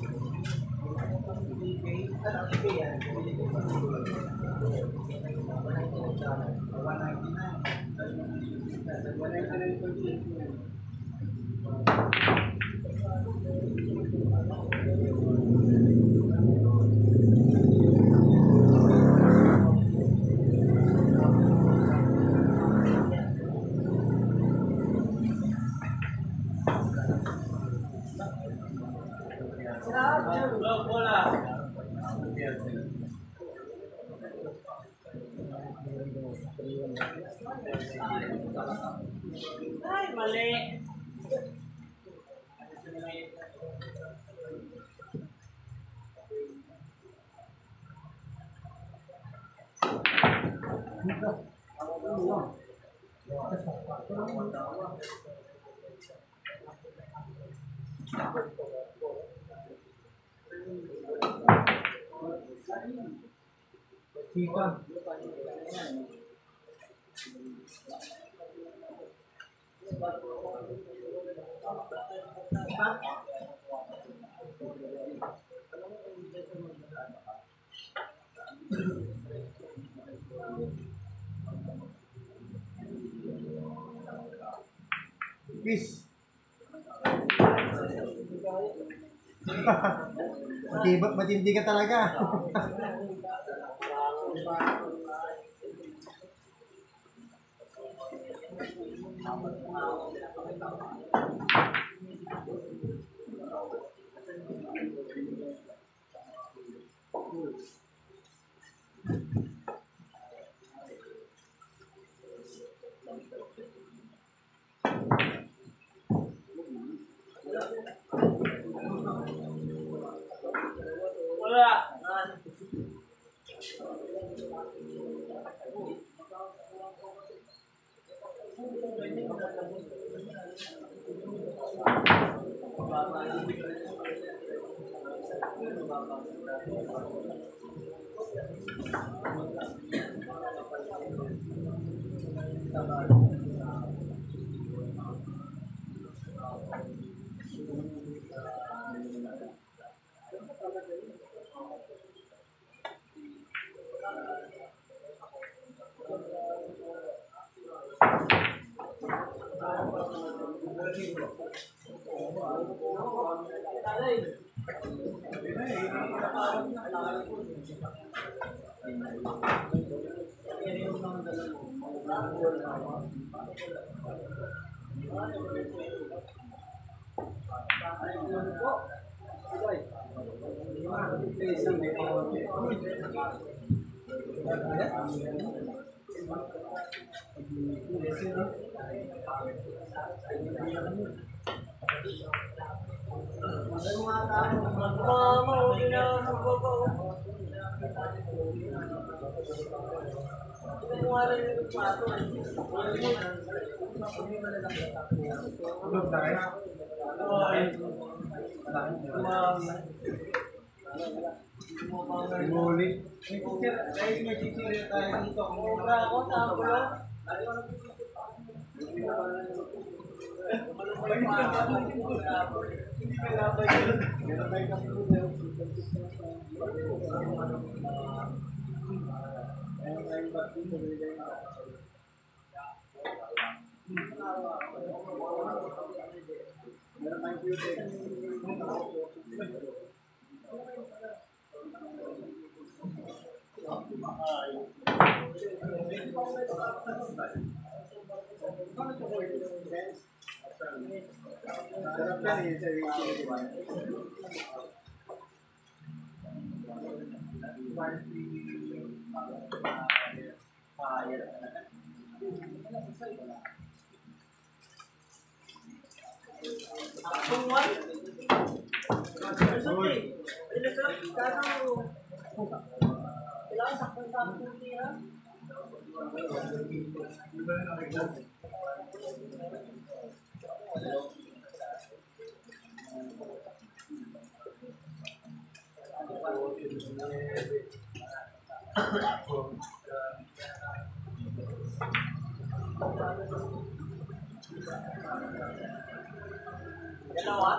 Go, bola. Ay, mali. Chika. Peace. Matibak, matindi ka talaga. Wala. Mama, okay na. Magbabaw. Ito mo nga lang yung pato. Huli. May picture, ay may picture tayo dito. Sobra ako sa gulo. Hindi ka labay yun. Labay ka po dito. Ayun na yung ba't dito. Meron tayong beauty. Sarap yan eh, sa Dalawa?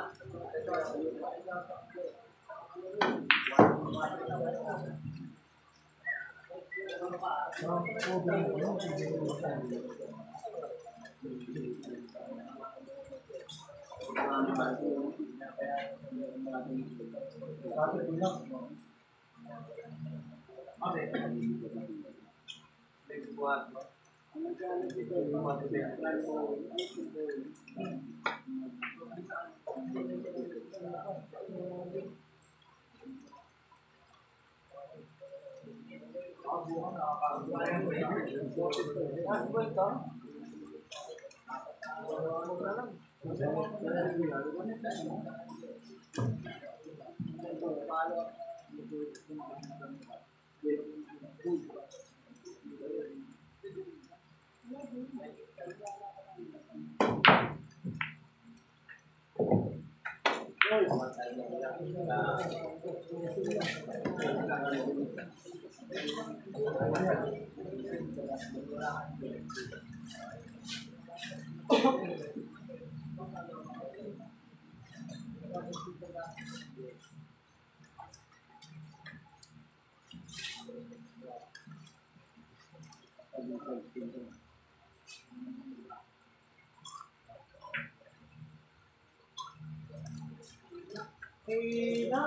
Hina.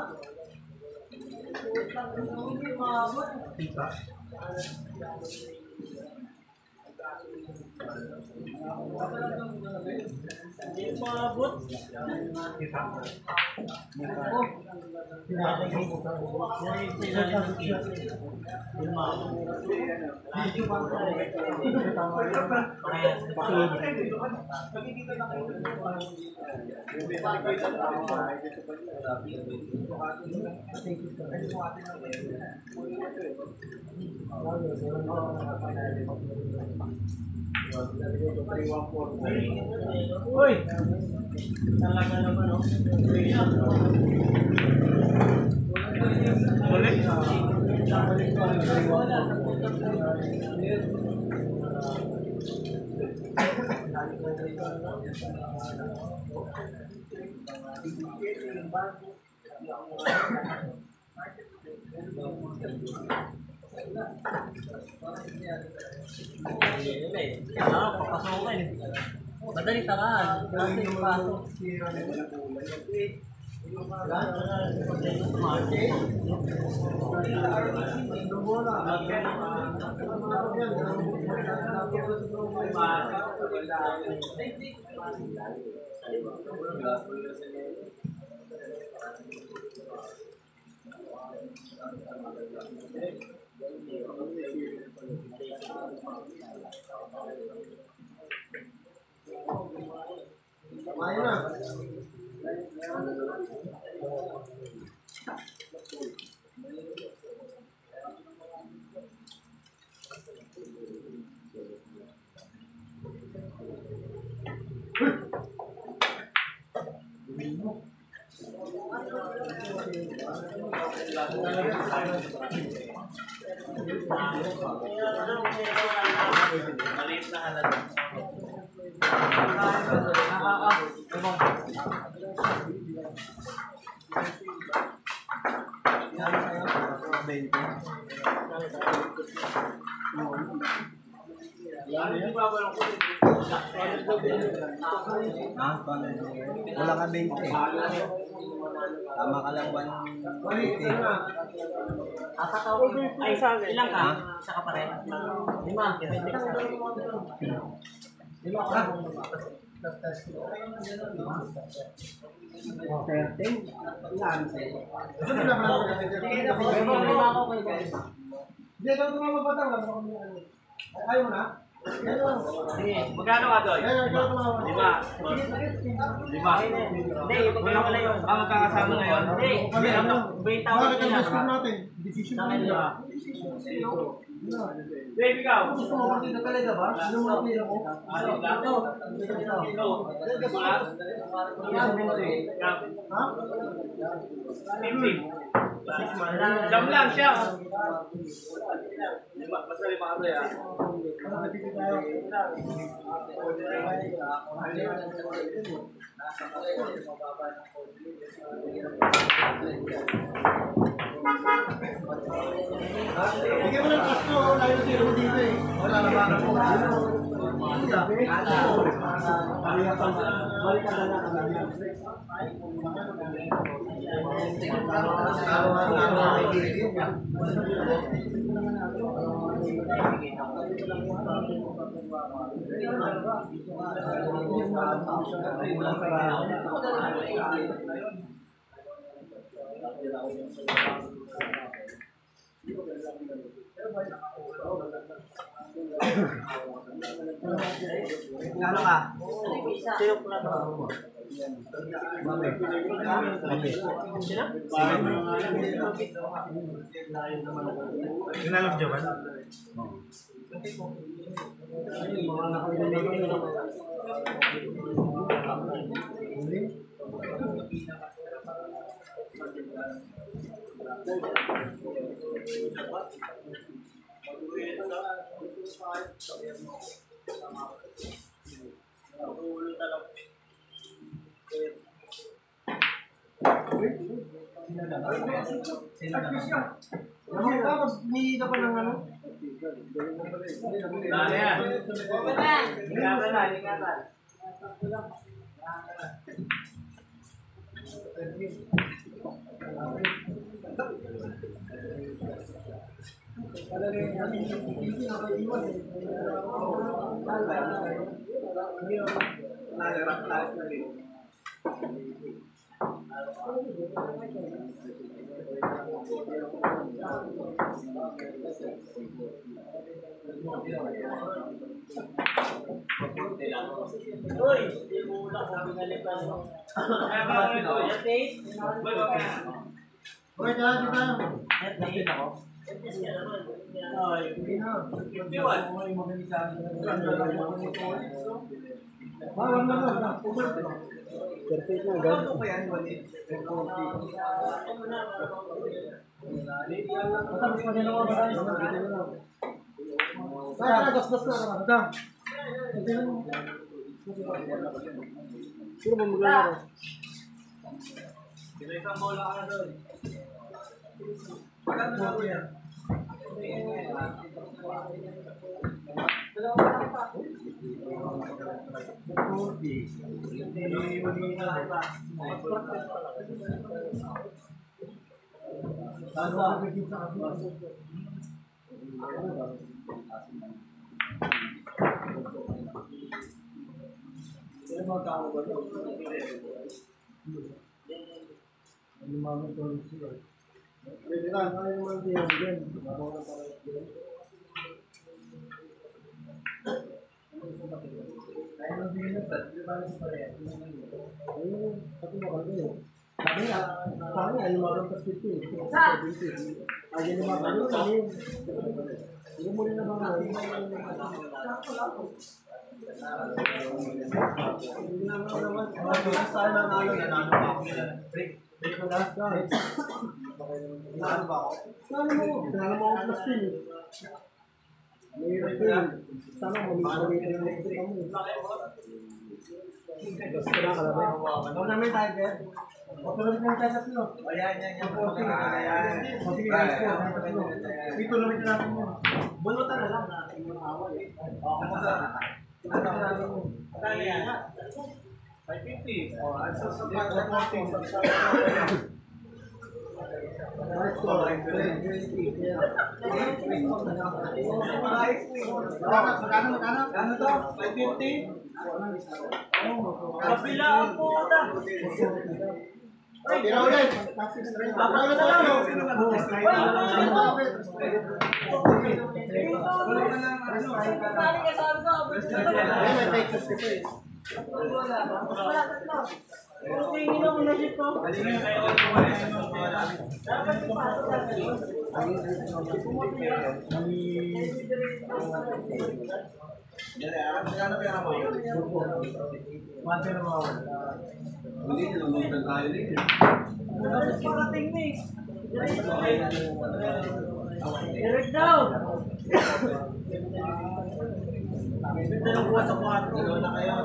Utang na hindi maabot. Hindi maabot. Uy! Talaga naman, no? Ah, papasukin eh. Madali tangan. Kasi pasok. Kumain na. Maliit na halaga. Wala ka twenty. Tama ka lang one eighty. Ay, ilang ka? Isa ka pa rin? Lima. Lima ka? thirteen? Ilan? Gusto mo na pala ako kasi. Lima ako kayo guys. Hindi, ikaw tumama pa tayo. Ayaw mo na? Sige, magkano ka doon? Lima. Lima. Hindi, yung pagkakala wala yun. Ah, magkakasama ngayon? Hindi, hindi. Wait, tawag Bakit ang nila. best friend natin? Decision Sa mo akin nila. lima. Dave, ikaw. Gusto mo makita talaga ba? Ano mo makita ko? Ano ba? Ikaw. Ha? fifty. Jam lang siya. Lima. Basta lima ka doon, ah. Bigyan mo ng kasto, layo na tiro mo dito eh. Wala na ba? Ano ka? Sino po na ito? Sino? Inalam dyan ba? Ano ka? May ka pa ng ano? Dali yan. Ingatan na, ingatan. Uy, hindi mo ulang kung binalikan mo. Kaya ba ako ito? Yes, Dave? Boy, okay. Okay, kaya di ba? Yes, Dave ako. Yes, ka naman. Ay, hindi na. fifty-one. Bawal na ba? Perfect na, guys. Ano pa yan? Matapos pa din ako ba tayo? Tara, gas-gas na. Tara. Sino ba maglalaro? Sino isang bola ka na doon? Maganda na ko yan. magkano ba ito? Ano mga tulog sila? Pwede lang, ano yung mga diyan dyan? Ako na para dyan. Kaya nang bigyan ng set, di ba na sa pareha? Ayun, pati mo kasi yun. Sabi nga, sabi nga, yung mga kapag fifty. Ay, yun yung mga kapag yun. Hindi mo rin naman nga. Hindi naman naman. Mas tayo na nalo na nalo pa ako nila. Break. Break mo lahat ka. Nalo ba ako? Nalo mo. Nalo mo ako plus ten. May refill. Sana mamigay yung next week kami. Gusto ko na kalabay. Ano namin tayo, Ted? Patulog na tayo tatlo. Ayan, yan, yan. Ayan. Sige, guys po. Dito namin natin yun. Bunutan na lang natin yung awal eh. Oo, kumusta? Kaya yan. five fifty. Oh, ang sasapat na natin. Ano to? five fifty? Kapila ang puta. Tira ulit. Kapila na lang. Hindi, nilulutan tayo din eh. Parating ni. Direct daw. Ganda ng buwan sa kwarto. Gano'n na kayo.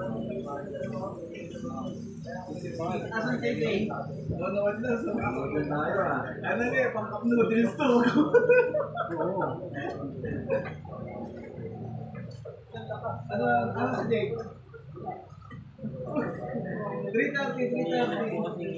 Asan J K? Manood na sa mga tayo ah. Ano na eh, pang-cup noodles to. Oo. Ano, ano si Jake? three thirty, three thirty.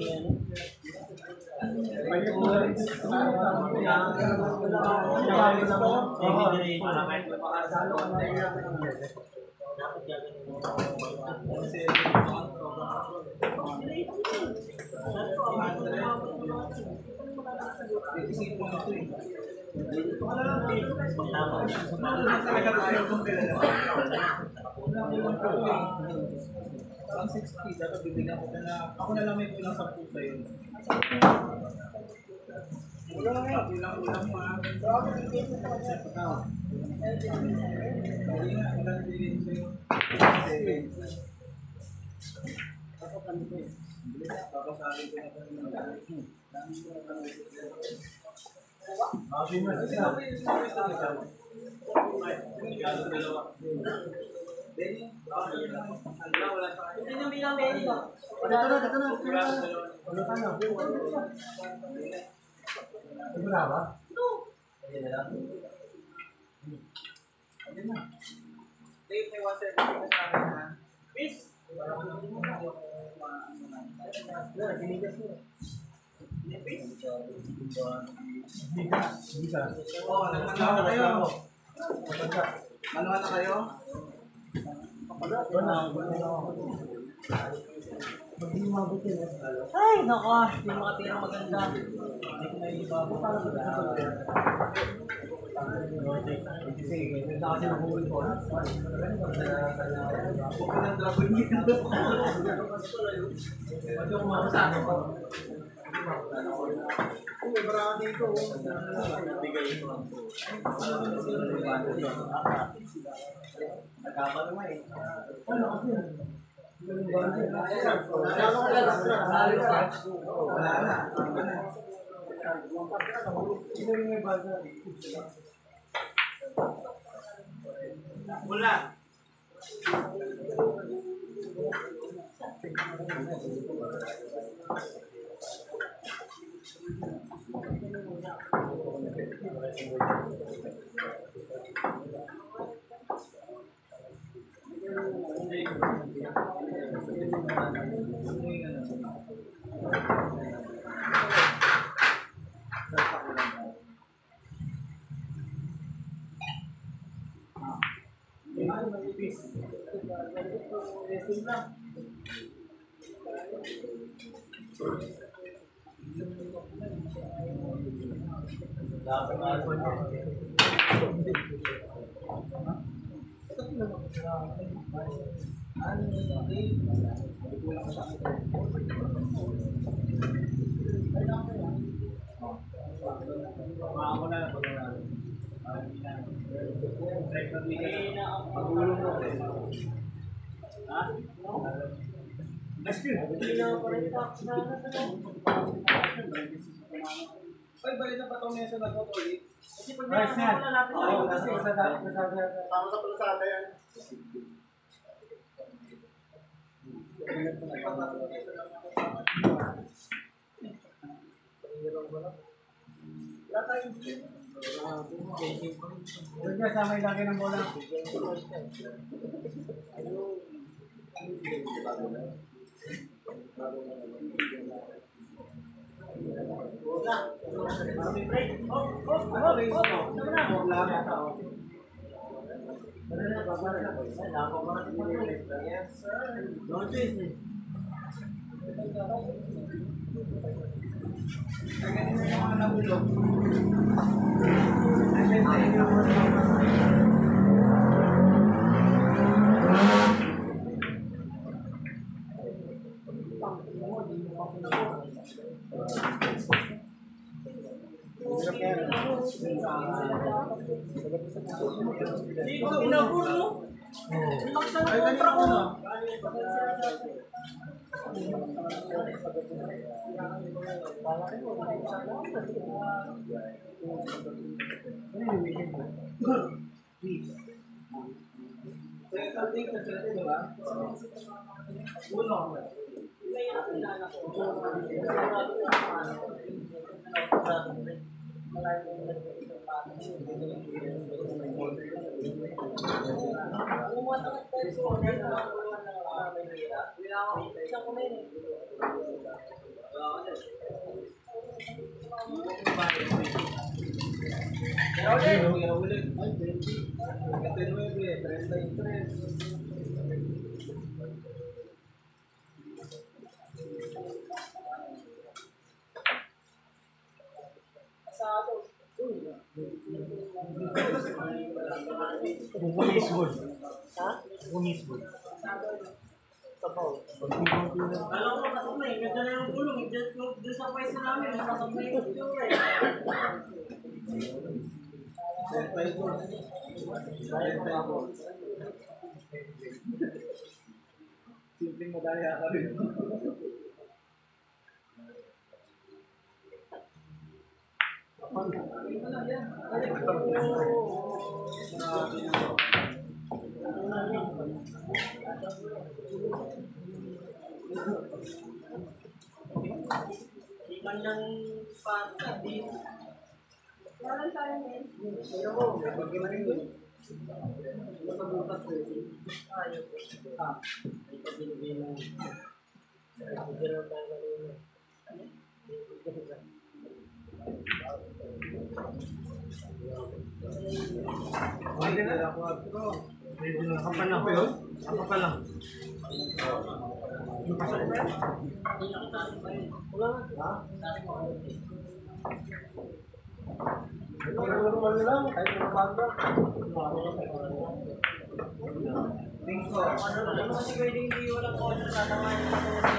Ang sixty, dapat bibigyan ko na, ako na lang may kulang sa pusa yun. Ulang, ulang, ulang mga. Hindi nga, ulang bilhin sa'yo. Papasabi ko na ito ng Sabi mo, sabi mo, Benny, wala sa akin. Hindi nyo bilang Benny ko. Dito na, dito na. Ano ka na? Ito na ba? Ito. Ayun na lang. Ayun na. Dave, may one second na sa akin ha. Miss. Wala, ginigas mo. Miss. Gigas. Gigas. Oo, nagmanawa na kayo. Manuha na kayo? Ay, nako. Yung mga tirang maganda. Hindi ko may iba. Kasi, ganda kasi ng huli ko. Bukin ng dragon yun. Ba't yung kumakasama ko? Uy, marami dito. Nabigay ito ang po. Nagkama naman eh. Ano kasi? Wala na. Wala. Ay, balik na ba itong mesa na ito, Toli? Kasi pag Right, nakasama sir. ko na lapit na ito kasi. Sa dati, sa dati. Tama sa palasada yan. Huwag niya, sa may laki ng bola. Dito, inabur mo. Laksa ng kontra ko. Alam ko kasi may ganda na yung gulong. Doon sa pwesto namin, nasasap na yung gulong eh. Simpleng madaya ka rin. Di man lang pata, di. Meron tayo ngayon. Pero ko, may pagkima rin doon. Matabutas ko yun. Ayos. Ah, ito binigay mo. Bigyan mo tayo kanina. Pwede na lang. Pwede na. Kapal lang ko yun. Kapal lang. Yung pasok ko yan. Wala nga. Ha? Ito, normal na lang. Kahit mga banda. Tingko. Ano mo kasi pwede hindi walang order tatamahan yung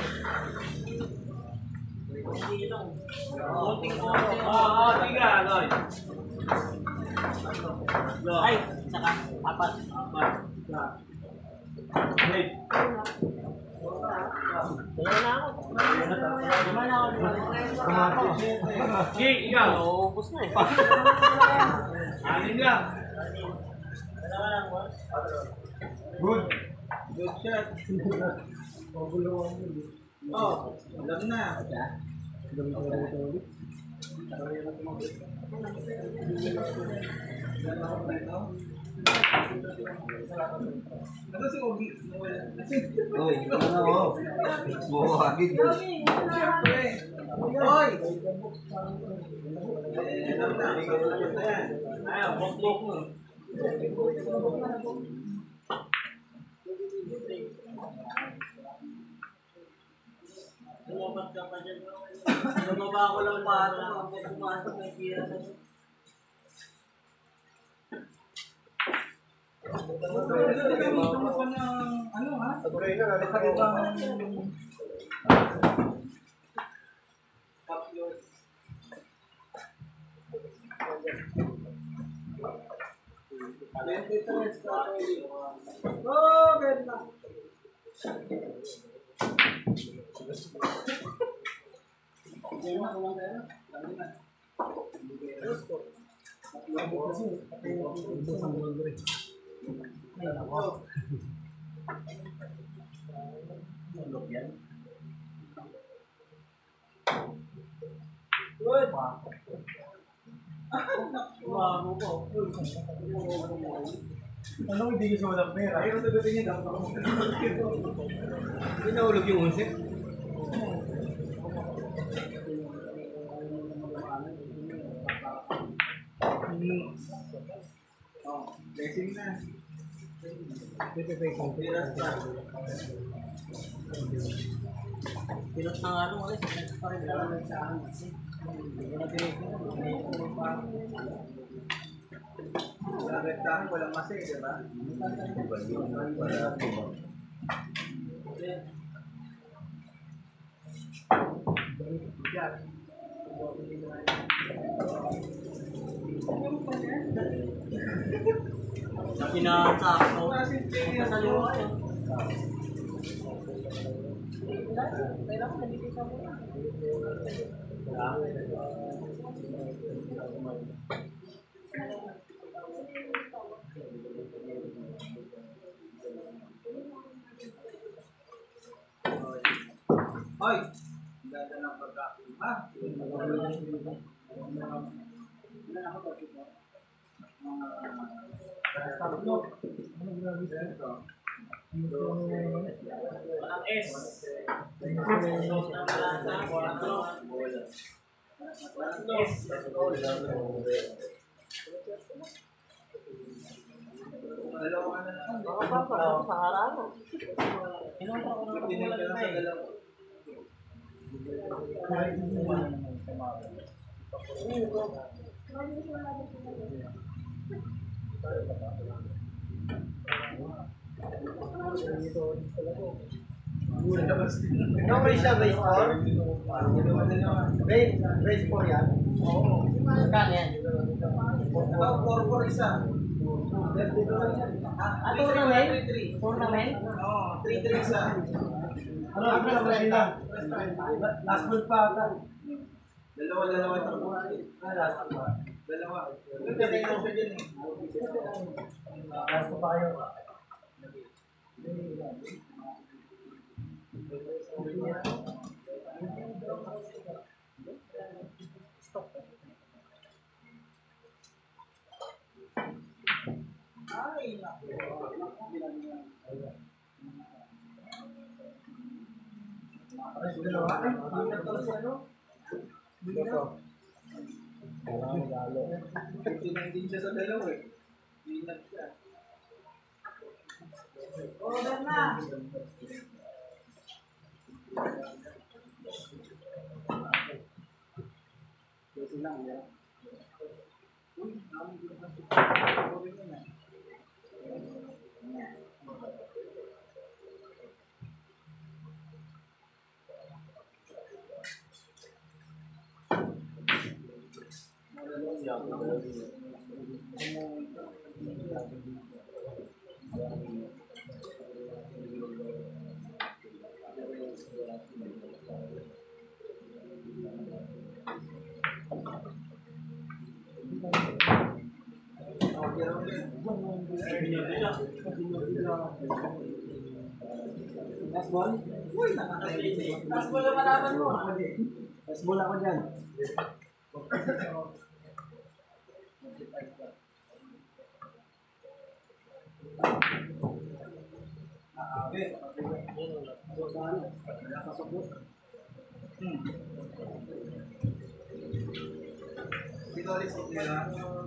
hindi lang. Konting order. Oo, oo, tiga, Loy. Ay, saka apat. Apat. Wait. Wala na ako. Wala na ako. Jay, ikaw. Naubos na eh. Anin lang. Dalawa lang, boss. Good. Good shot. Magulungan mo. Oh, alam na. Ano si Ogi? Uy, ano na ako? Buhagin. Siyempre. Hoy! Eh, alam na. May ganun na yan. Ayaw, bok-bok mo. Binababa ko lang pato hanggang pumasok may tira na siya. Gamitin mo pa ng ano ha? Sabay na, nakakibang Oh, ganda. Good. Wow, po. ano hindi ko sa walang pera. Ayaw sagutin niya daw. Hindi nahulog yung unsip. Oh, blessing na. Pinas na. Pinas na nga nung alis. Pinas pa rin. Lalagay sa akin. Hindi ko na tinignan. Walang rektahan, walang masi, di ba? Sa pinasakto. Sa luwa yun. Kailangan nandito sa mga. Hoy! Ganda ng pagkain, ha? Walang S. Dalawa na lang. Baka pa, baka sa harapan. Inumpra ko na Tinig ka lang sa dalawa. Ikaw may siya, race four? Race, race four yan? Oo. Magkano yan? Ito, four four isa. Ah, tournament? Tournament? Oo, three three isa. Ano, ano naman sila? Last month pa ata. Dalawa, dalawa ito. Ah, last month pa. Dalawa. Nagtatay lang siya dyan eh. Last month pa kayo. Ay, naku. Ay, dalawa. Ay, hindi na to si ano? Hindi na. Tinay din siya sa dalawa eh. Ingat siya. Order na. Kasi lang, yan. Last ball? Uy, nakakainis. Last ball ang malaman mo. Last ball ako dyan. Dito ulit sa nila.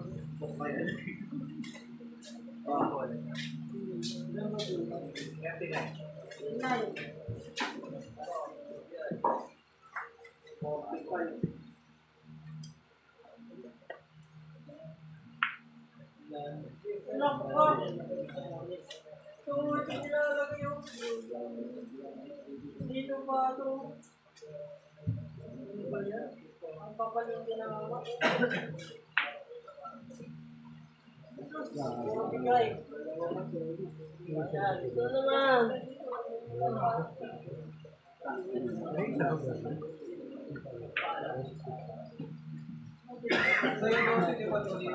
Oh, empty na. Nine. forty-five. Nako. So, nilalagay yung dito pa ito. Ano ba yan? Ang papalingin na ako. Bigay. Ito naman. Sa'yo daw si Tipa Tony.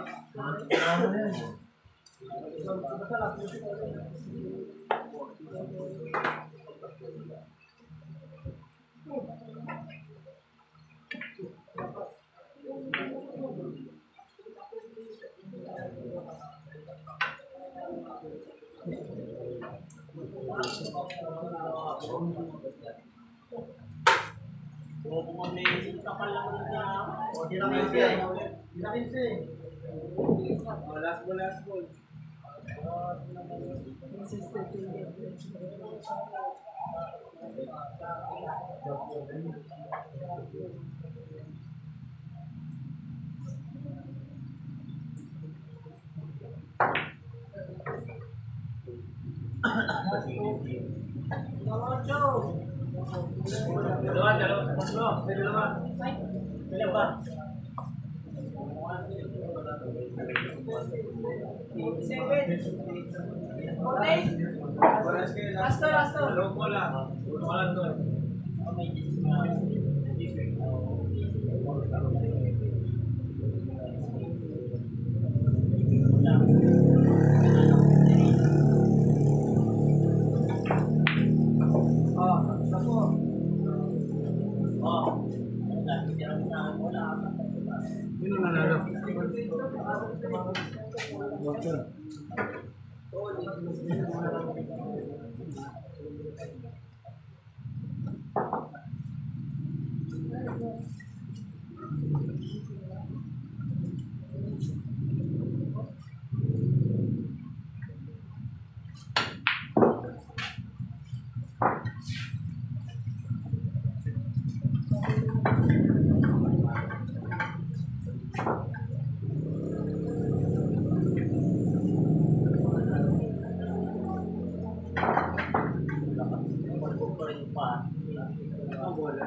O, kung may kapal lang na O, di na kinsi eh. Di na kinsi. O, last ball, last ball. Consistent yung game. Dalawa, dalawa. Tatlo. Dalawa. Kailan ba? Okay. Oras kayo, last. Lasto, lasto. Dalawang bola. Puro ka lang doon. May Jesus na. O, sapo. Oh, dahil tira mo sa bola. Sino nanalo? Ang bola.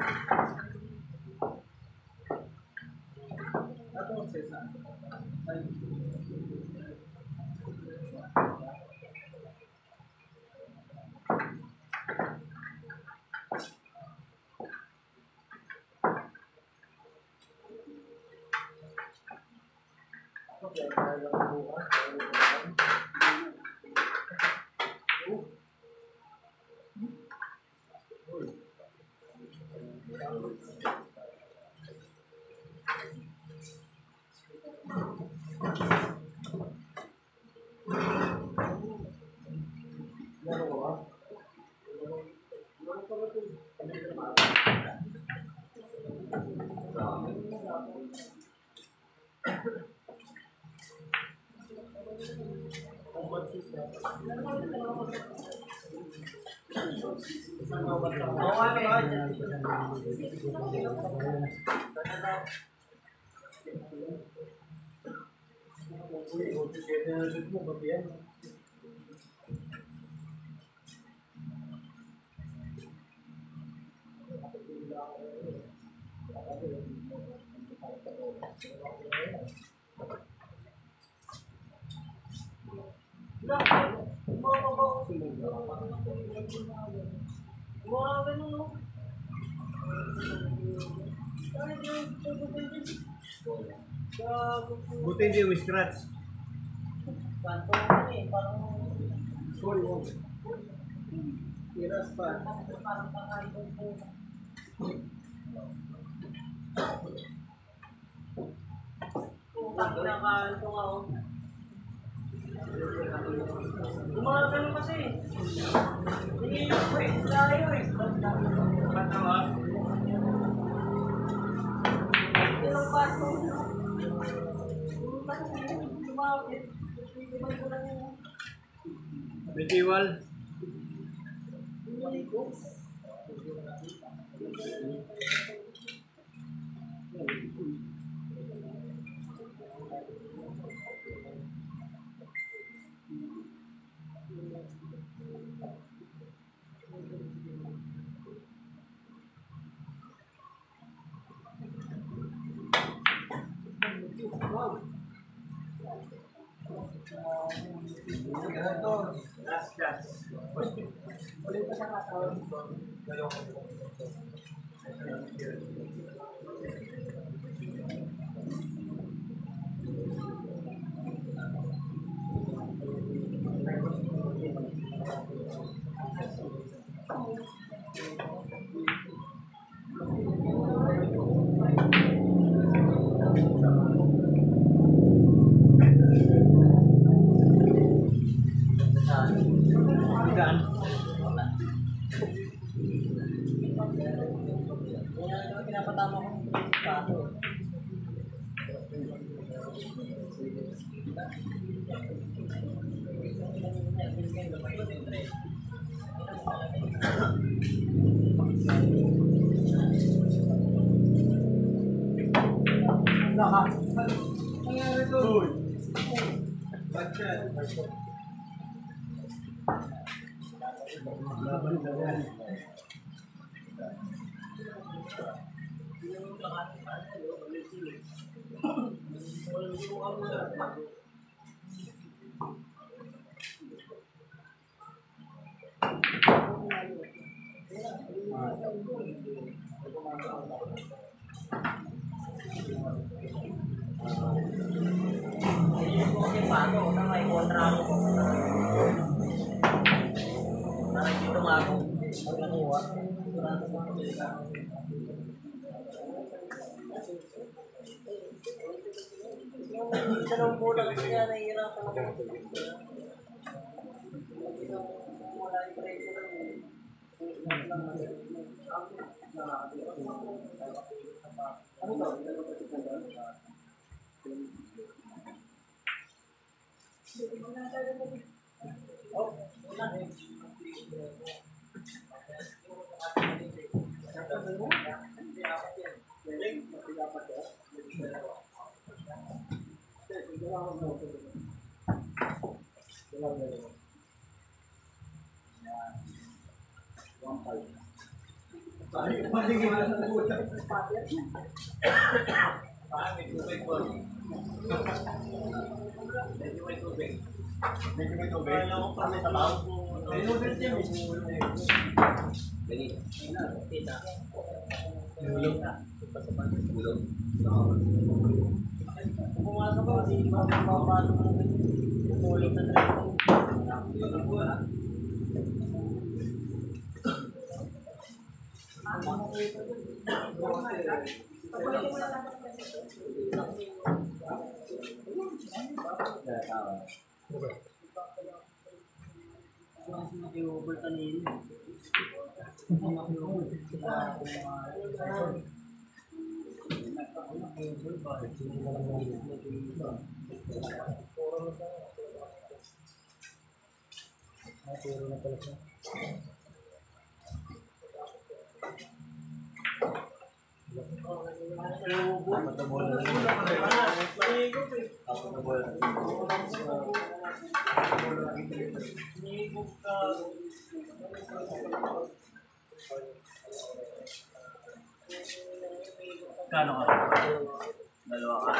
Ato ang sesa. Ay. Okay, kaya lang bukas. Buti hindi yung scratch. Sorry, oh. Tiras pa. Gumagano kasi. Hindi yung pre, layo eh. Patawa. Ilang paso. Lumapit. Medieval. Pinapatama ko pa. Nangyari to. Bachan. Laban ka yan. Paano? Nang may kontra ako. Parang dito nga ako. Pag nakuha. Yung isa ng bola kasi nga nahihirapan ako. Wala yung pressure. Ano to? Oh, wala eh. Medyo may tubig. May noodles yan. Ganito. Tita. Ulog. Ulog. Pumasok ko kasi hindi ko mapapasok ng tulog na training. Mas mag-i-over kanina. Mag-i-over sila kung mga Kano ka? Dalawa ka.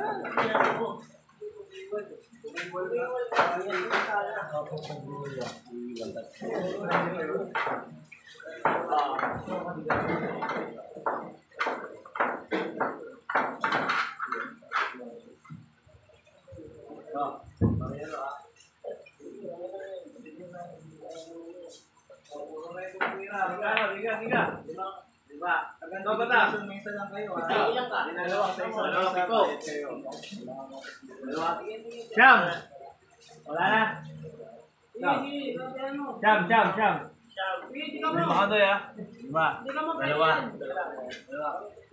Tiga, tiga. Diba? Agad ba ta? Minsan lang kayo ha. ilang ka? Dalawa sa isang Dalawa, isa. pito. Kayo. Dalawa. Siyam! Wala na? Siyam. Siyam, siyam, siyam. Lima ka doy ah. Lima. Dalawa. Dalawa.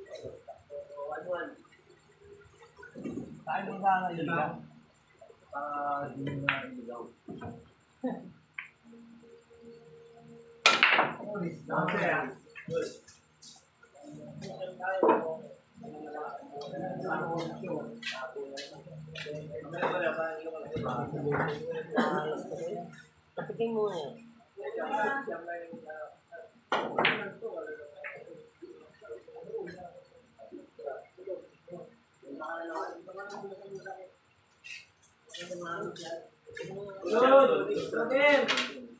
Tayo mo ba ang ilaw? Para di mo na ilaw. Good. Tapitin mo yan. Good. Good.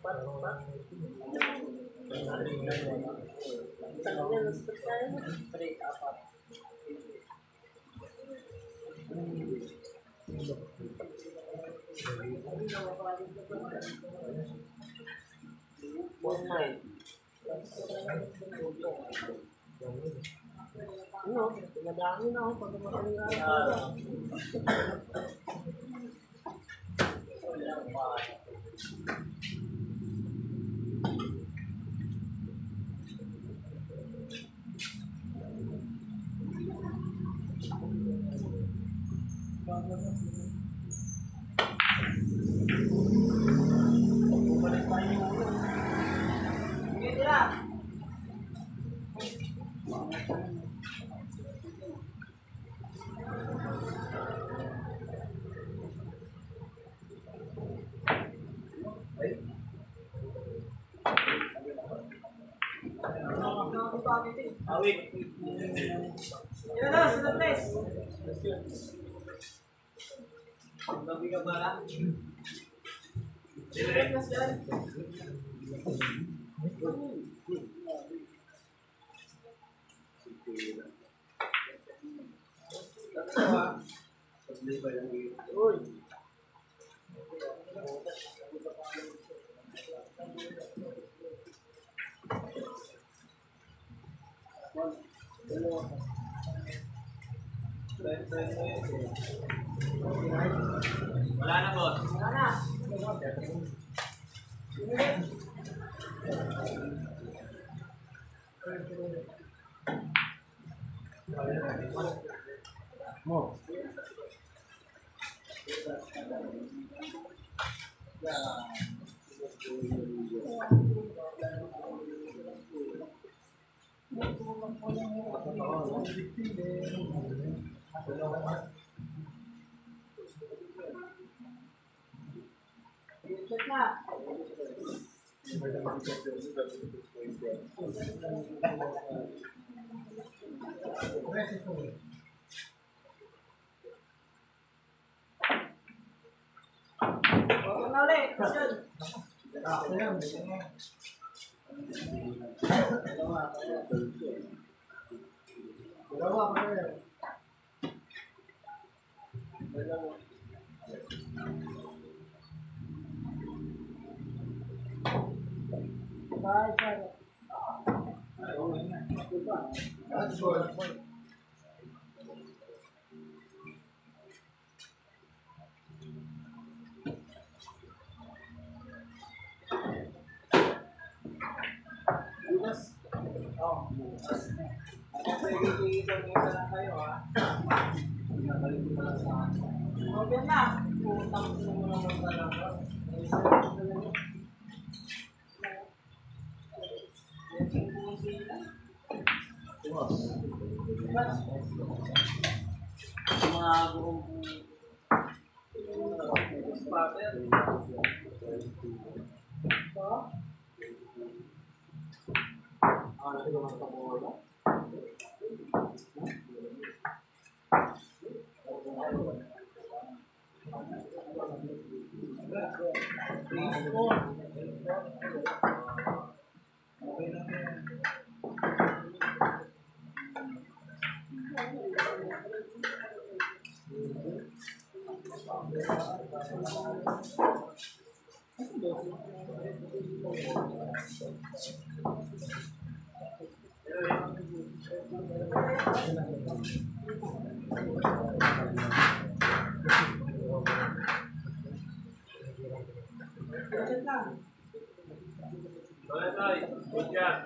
Ano, pinadami na ako pag makakalimutan. Sige sila. Awik. Yan na, sunod test. Labi ka ba lang? Sunod test yan. Uy! Wala na, boss. Wala na. Mo. Check na. Huwag na ulit. Question. Dalawa ka rin. Bye, bye. That's good. Bukas. Oh, bukas. Ako pwede i-isa lang kayo, ha? Pinabalik ko lang sa akin. Okay na. Putang ko mo naman talaga. Mga buong Spotter. ano yung mga kabuhala? Wala tayo. Good job.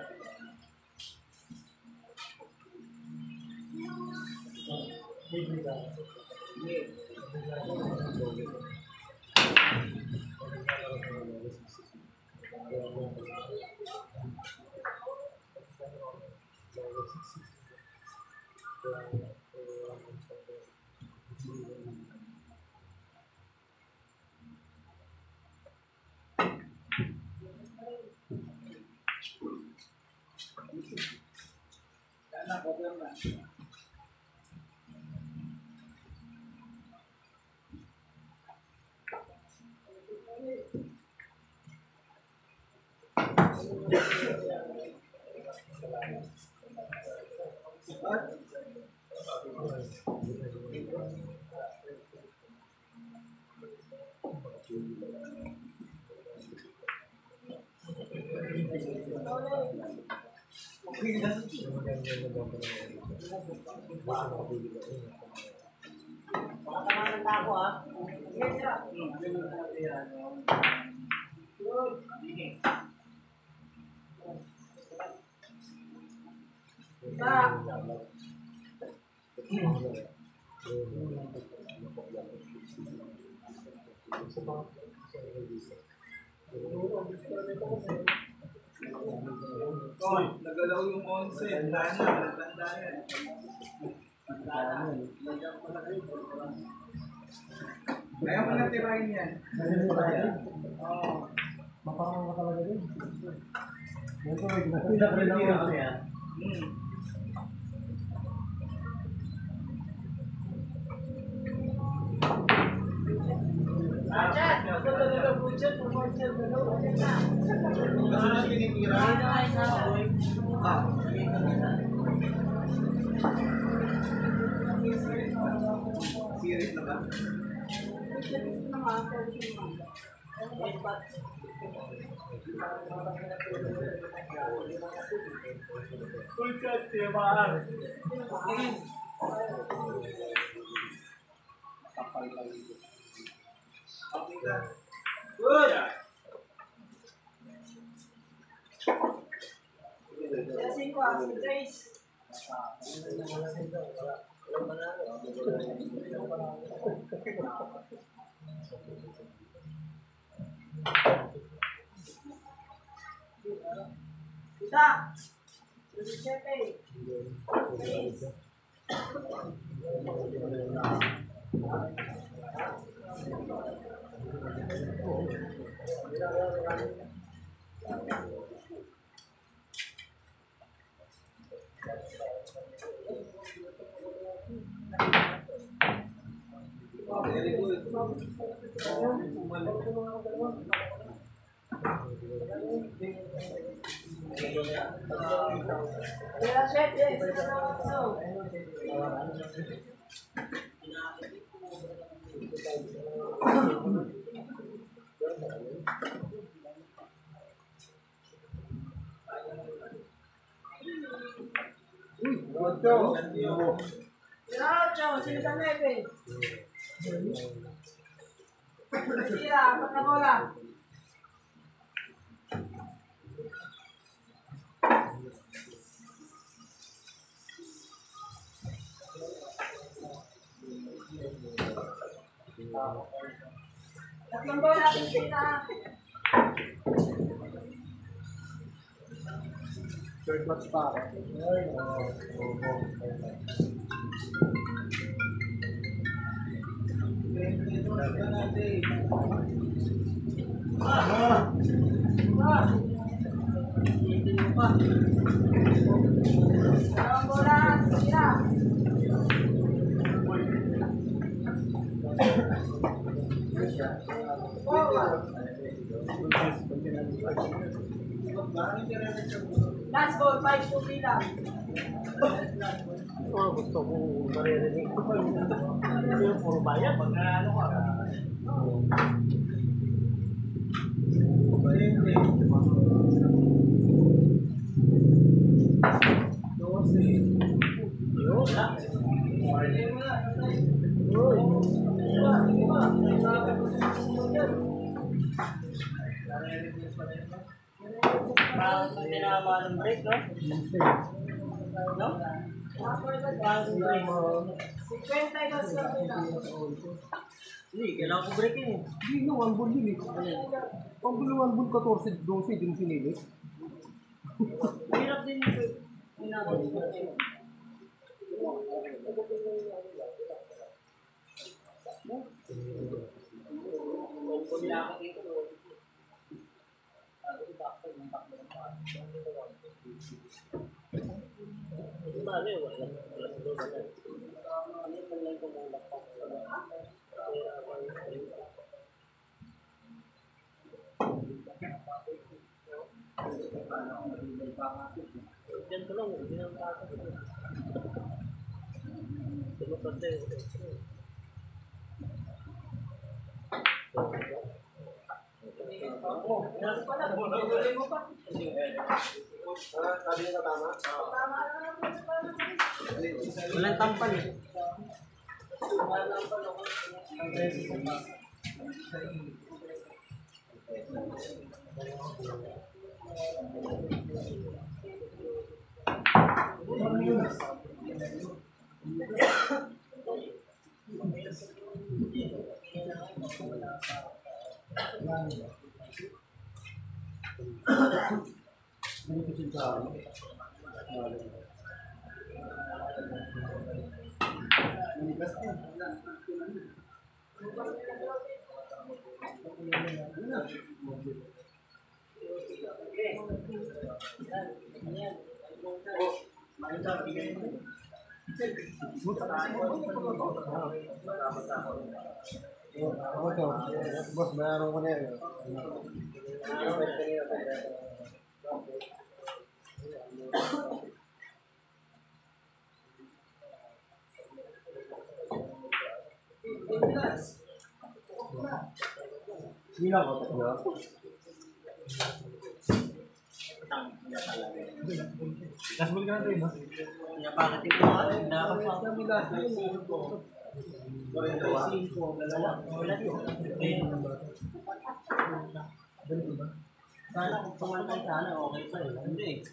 Makatamaan na ako, ha? Oh, nagalaw yung onse. Wala na, nagtanda yan. Kaya mo na tirahin yan. Oo. Maparang ka talaga din. Ito, Pinag-review ko yan. Hmm. Gusto na tinitira? Ah. Series na ba? Full shot, siya ba? Good! Very good. Ocho. Ocho, sino nueve. Tira, apat na bola. Tatlong bola, Pilipinas. third match pa. Dalawang bola, tira. Last ball, five to bilang. Oh, gusto ko maririnig ko pa yung yung puro bayan. Pag ano ka. Yun lang. Parang tinama ng break, no? No? Parang break. fifty dos lang bilang. Hindi, kailangan ko break eh. Hindi no, one ball yun eh. One ball, one ball, fourteen, twelve, din sinili. Hirap din ito. Hinabos ko. Bale, wala. Wala sa doon. Ano yung lang kumulak pa sa kaya Diyan ko lang, hindi naman tatas. Tumutod na yun. Sabi niya tama? Walang tampan eh. Boss, bayaran ko na yan. Bilang ko talaga. Gasbol ka na rin, no? Napakating ko nga rin. Nakakapag sana kung pumantay sana, okay pa eh. Hindi eh.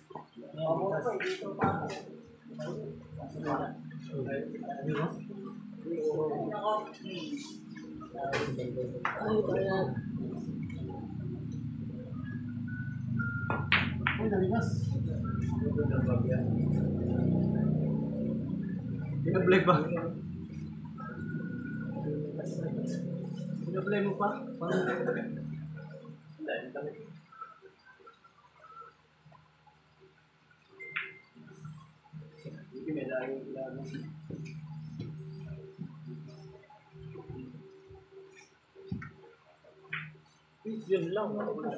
Uy, naligas. Pinablay ba? Pinaplay mo pa? Parang Yun lang.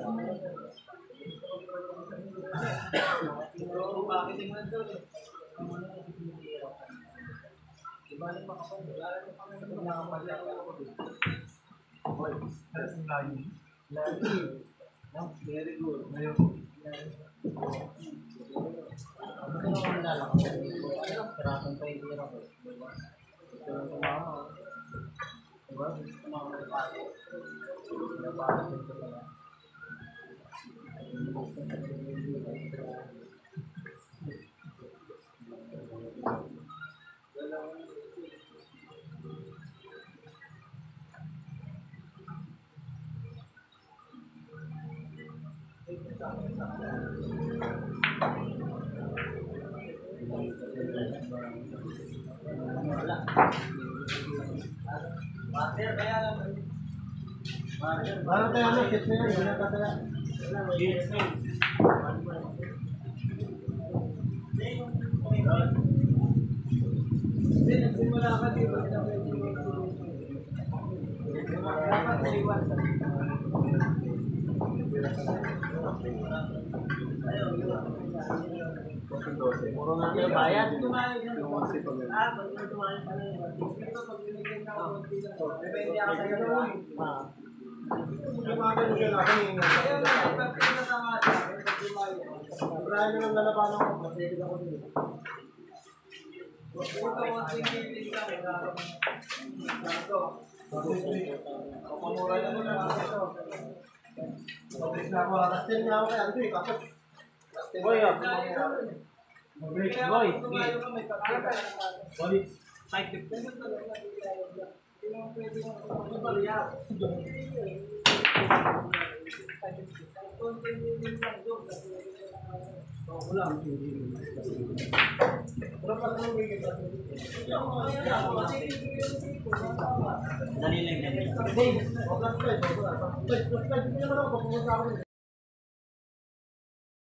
Very good. Kerasan pa yung hirap eh. Ito yung tumama. Diba? Tumama yung pati. Pinabakas yung tumama. parang tayo ano, kit na yan. Hindi na tataya. Puro nga tayo bayad. Ah, pag may tumayo pa rin. Dito, pag binigyan ka ako, depende ako sa'yo, di ba? Ah. Lumaban siya na kami. Kaya nga, pag pinasama siya, pag tumayo. Maraming nang lalabanan ko. Masayag ako din. Ito, mga tingin ka, ito. Pamura na mo na lang ito. Mabilis na ako. Kastin nga ako kaya. Ito eh, kapag. Boy, ah. Boy, tumayo ka, may pakita. Boy, five fifty. Dali lang yan.